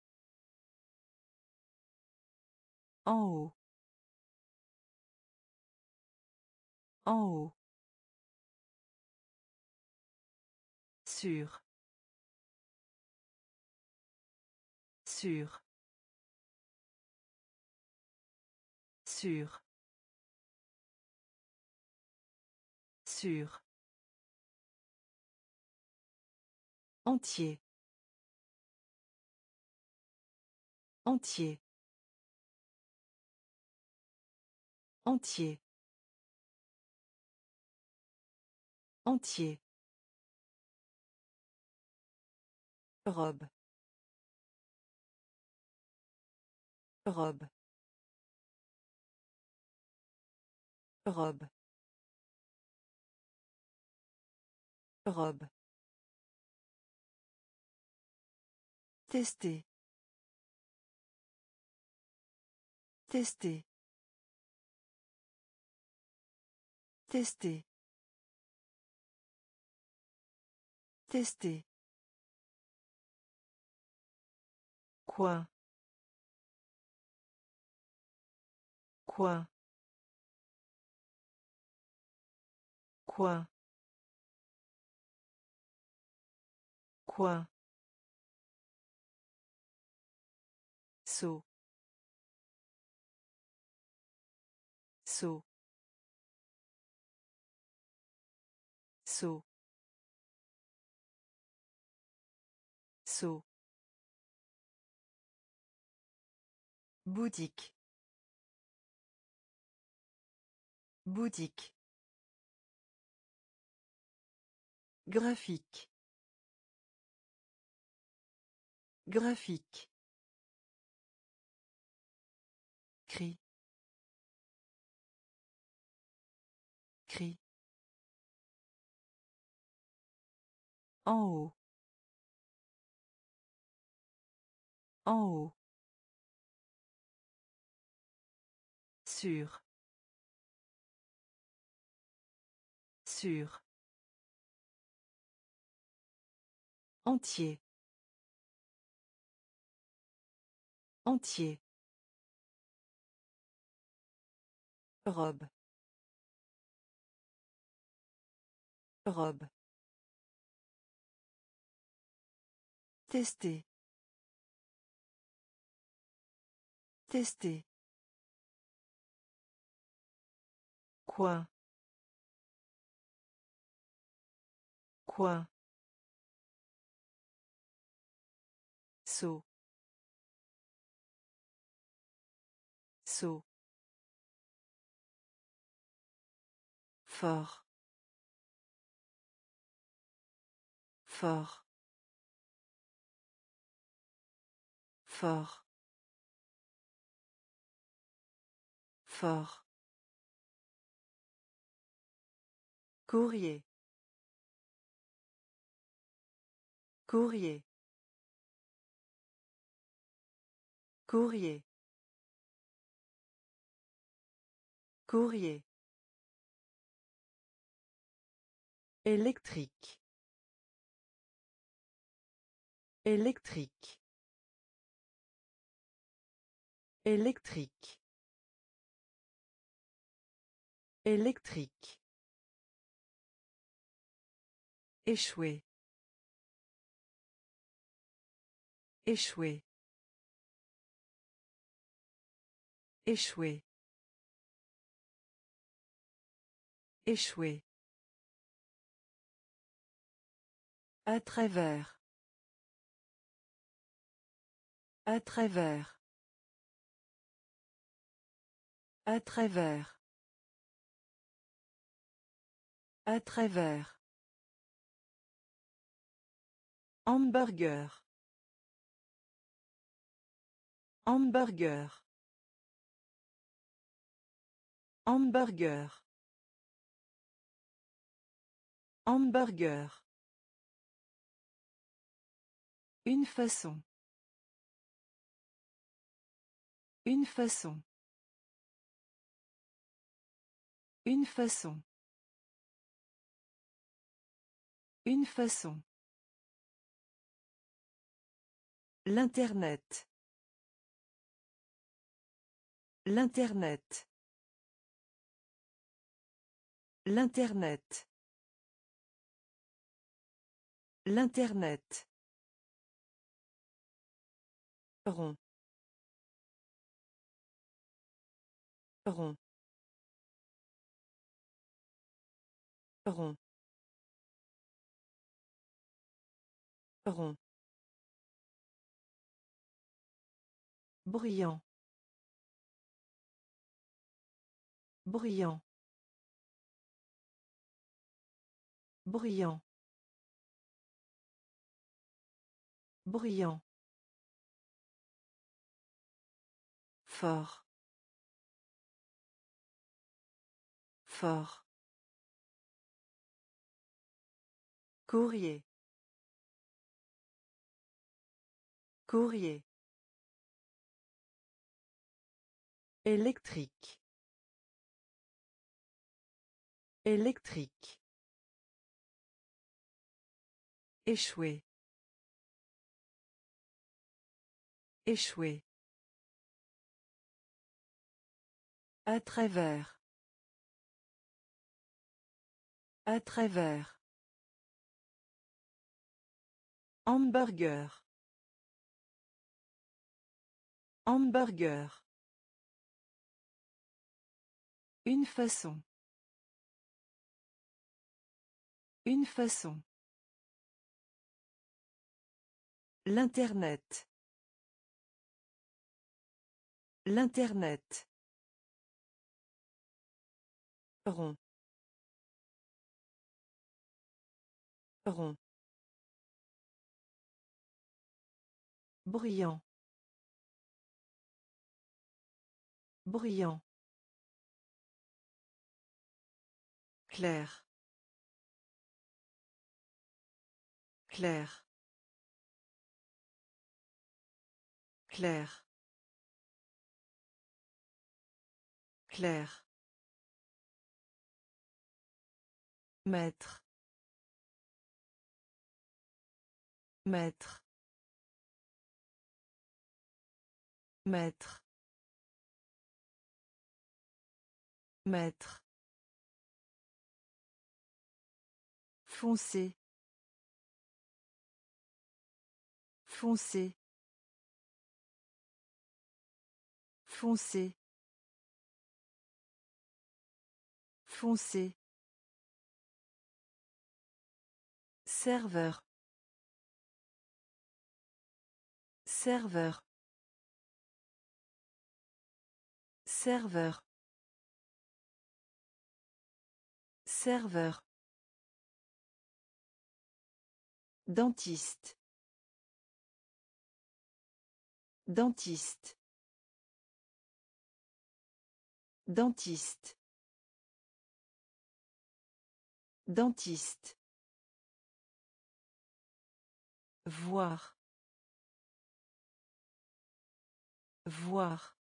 En haut. En haut. Sûr. Sûr. Sûr. Sûr. Entier. Entier. Entier. Entier. Robe. Robe. Robe. Robe. Tester. Tester. Tester. Tester. Coin. Coin. Coin. Coin. Saut. Saut. Saut. Saut. Boutique. Boutique. Graphique. Graphique. Cri. En haut. En haut. Sûr. Sûr. Entier. Entier. Robe. Robe. Tester. Tester. Coin. Coin. Saut. Saut. Fort. Fort. Fort. Fort. Courrier. Courrier. Courrier. Courrier. Électrique. Électrique. Électrique. Électrique. Échouer. Échouer. Échouer. Échouer. À travers. À travers. À travers. À travers. Hamburger. Hamburger. Hamburger. Hamburger. Une façon. Une façon. Une façon. Une façon. L'Internet. L'Internet. L'Internet. L'Internet. Rond. Rond. Rond. Rond. Bruyant. Bruyant. Bruyant. Bruyant. Fort. Fort. Courrier. Courrier. Électrique. Électrique. Échouer. Échouer. À travers. À travers. Hamburger. Hamburger. Une façon. Une façon. L'Internet. L'Internet. Rond. Rond. Bruyant. Bruyant. Clair. Clair. Clair. Clair. Maître. Maître. Maître. Maître. Foncé. Foncé. Foncé. Foncé. Serveur. Serveur. Serveur. Serveur. Dentiste. Dentiste. Dentiste. Dentiste. Voir. Voir.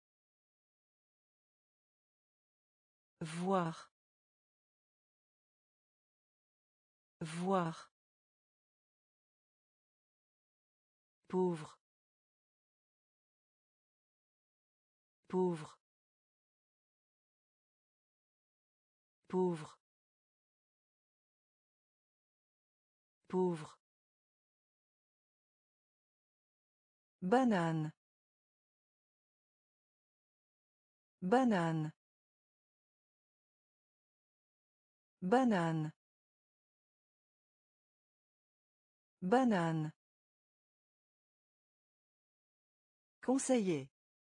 Voir. Voir. Pauvre. Pauvre. Pauvre. Pauvre. Banane. Banane. Banane. Banane. Conseiller.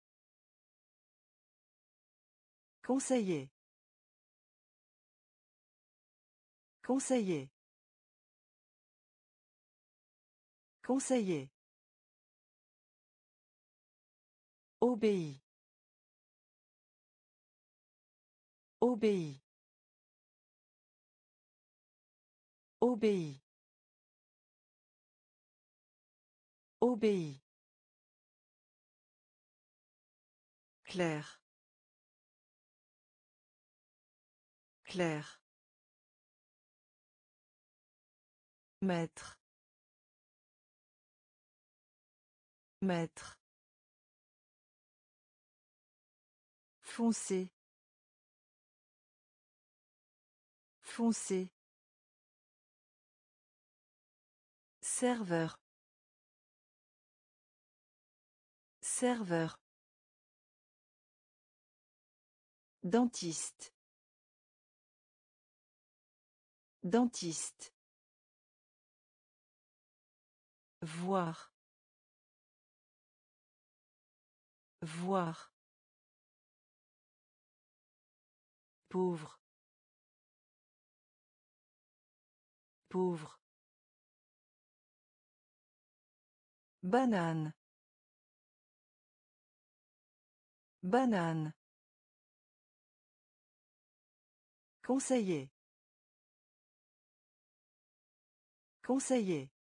Conseiller. Conseiller. Conseiller. Obéit. Obéit. Obéit. Obéit. Clair. Clair. Maître. Maître. Foncé. Foncé. Serveur. Serveur. Dentiste. Dentiste. Voir. Voir. Pauvre. Pauvre. Banane. Banane. Conseiller. Conseiller.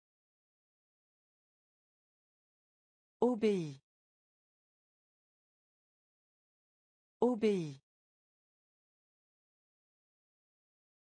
Obéit. Obéit.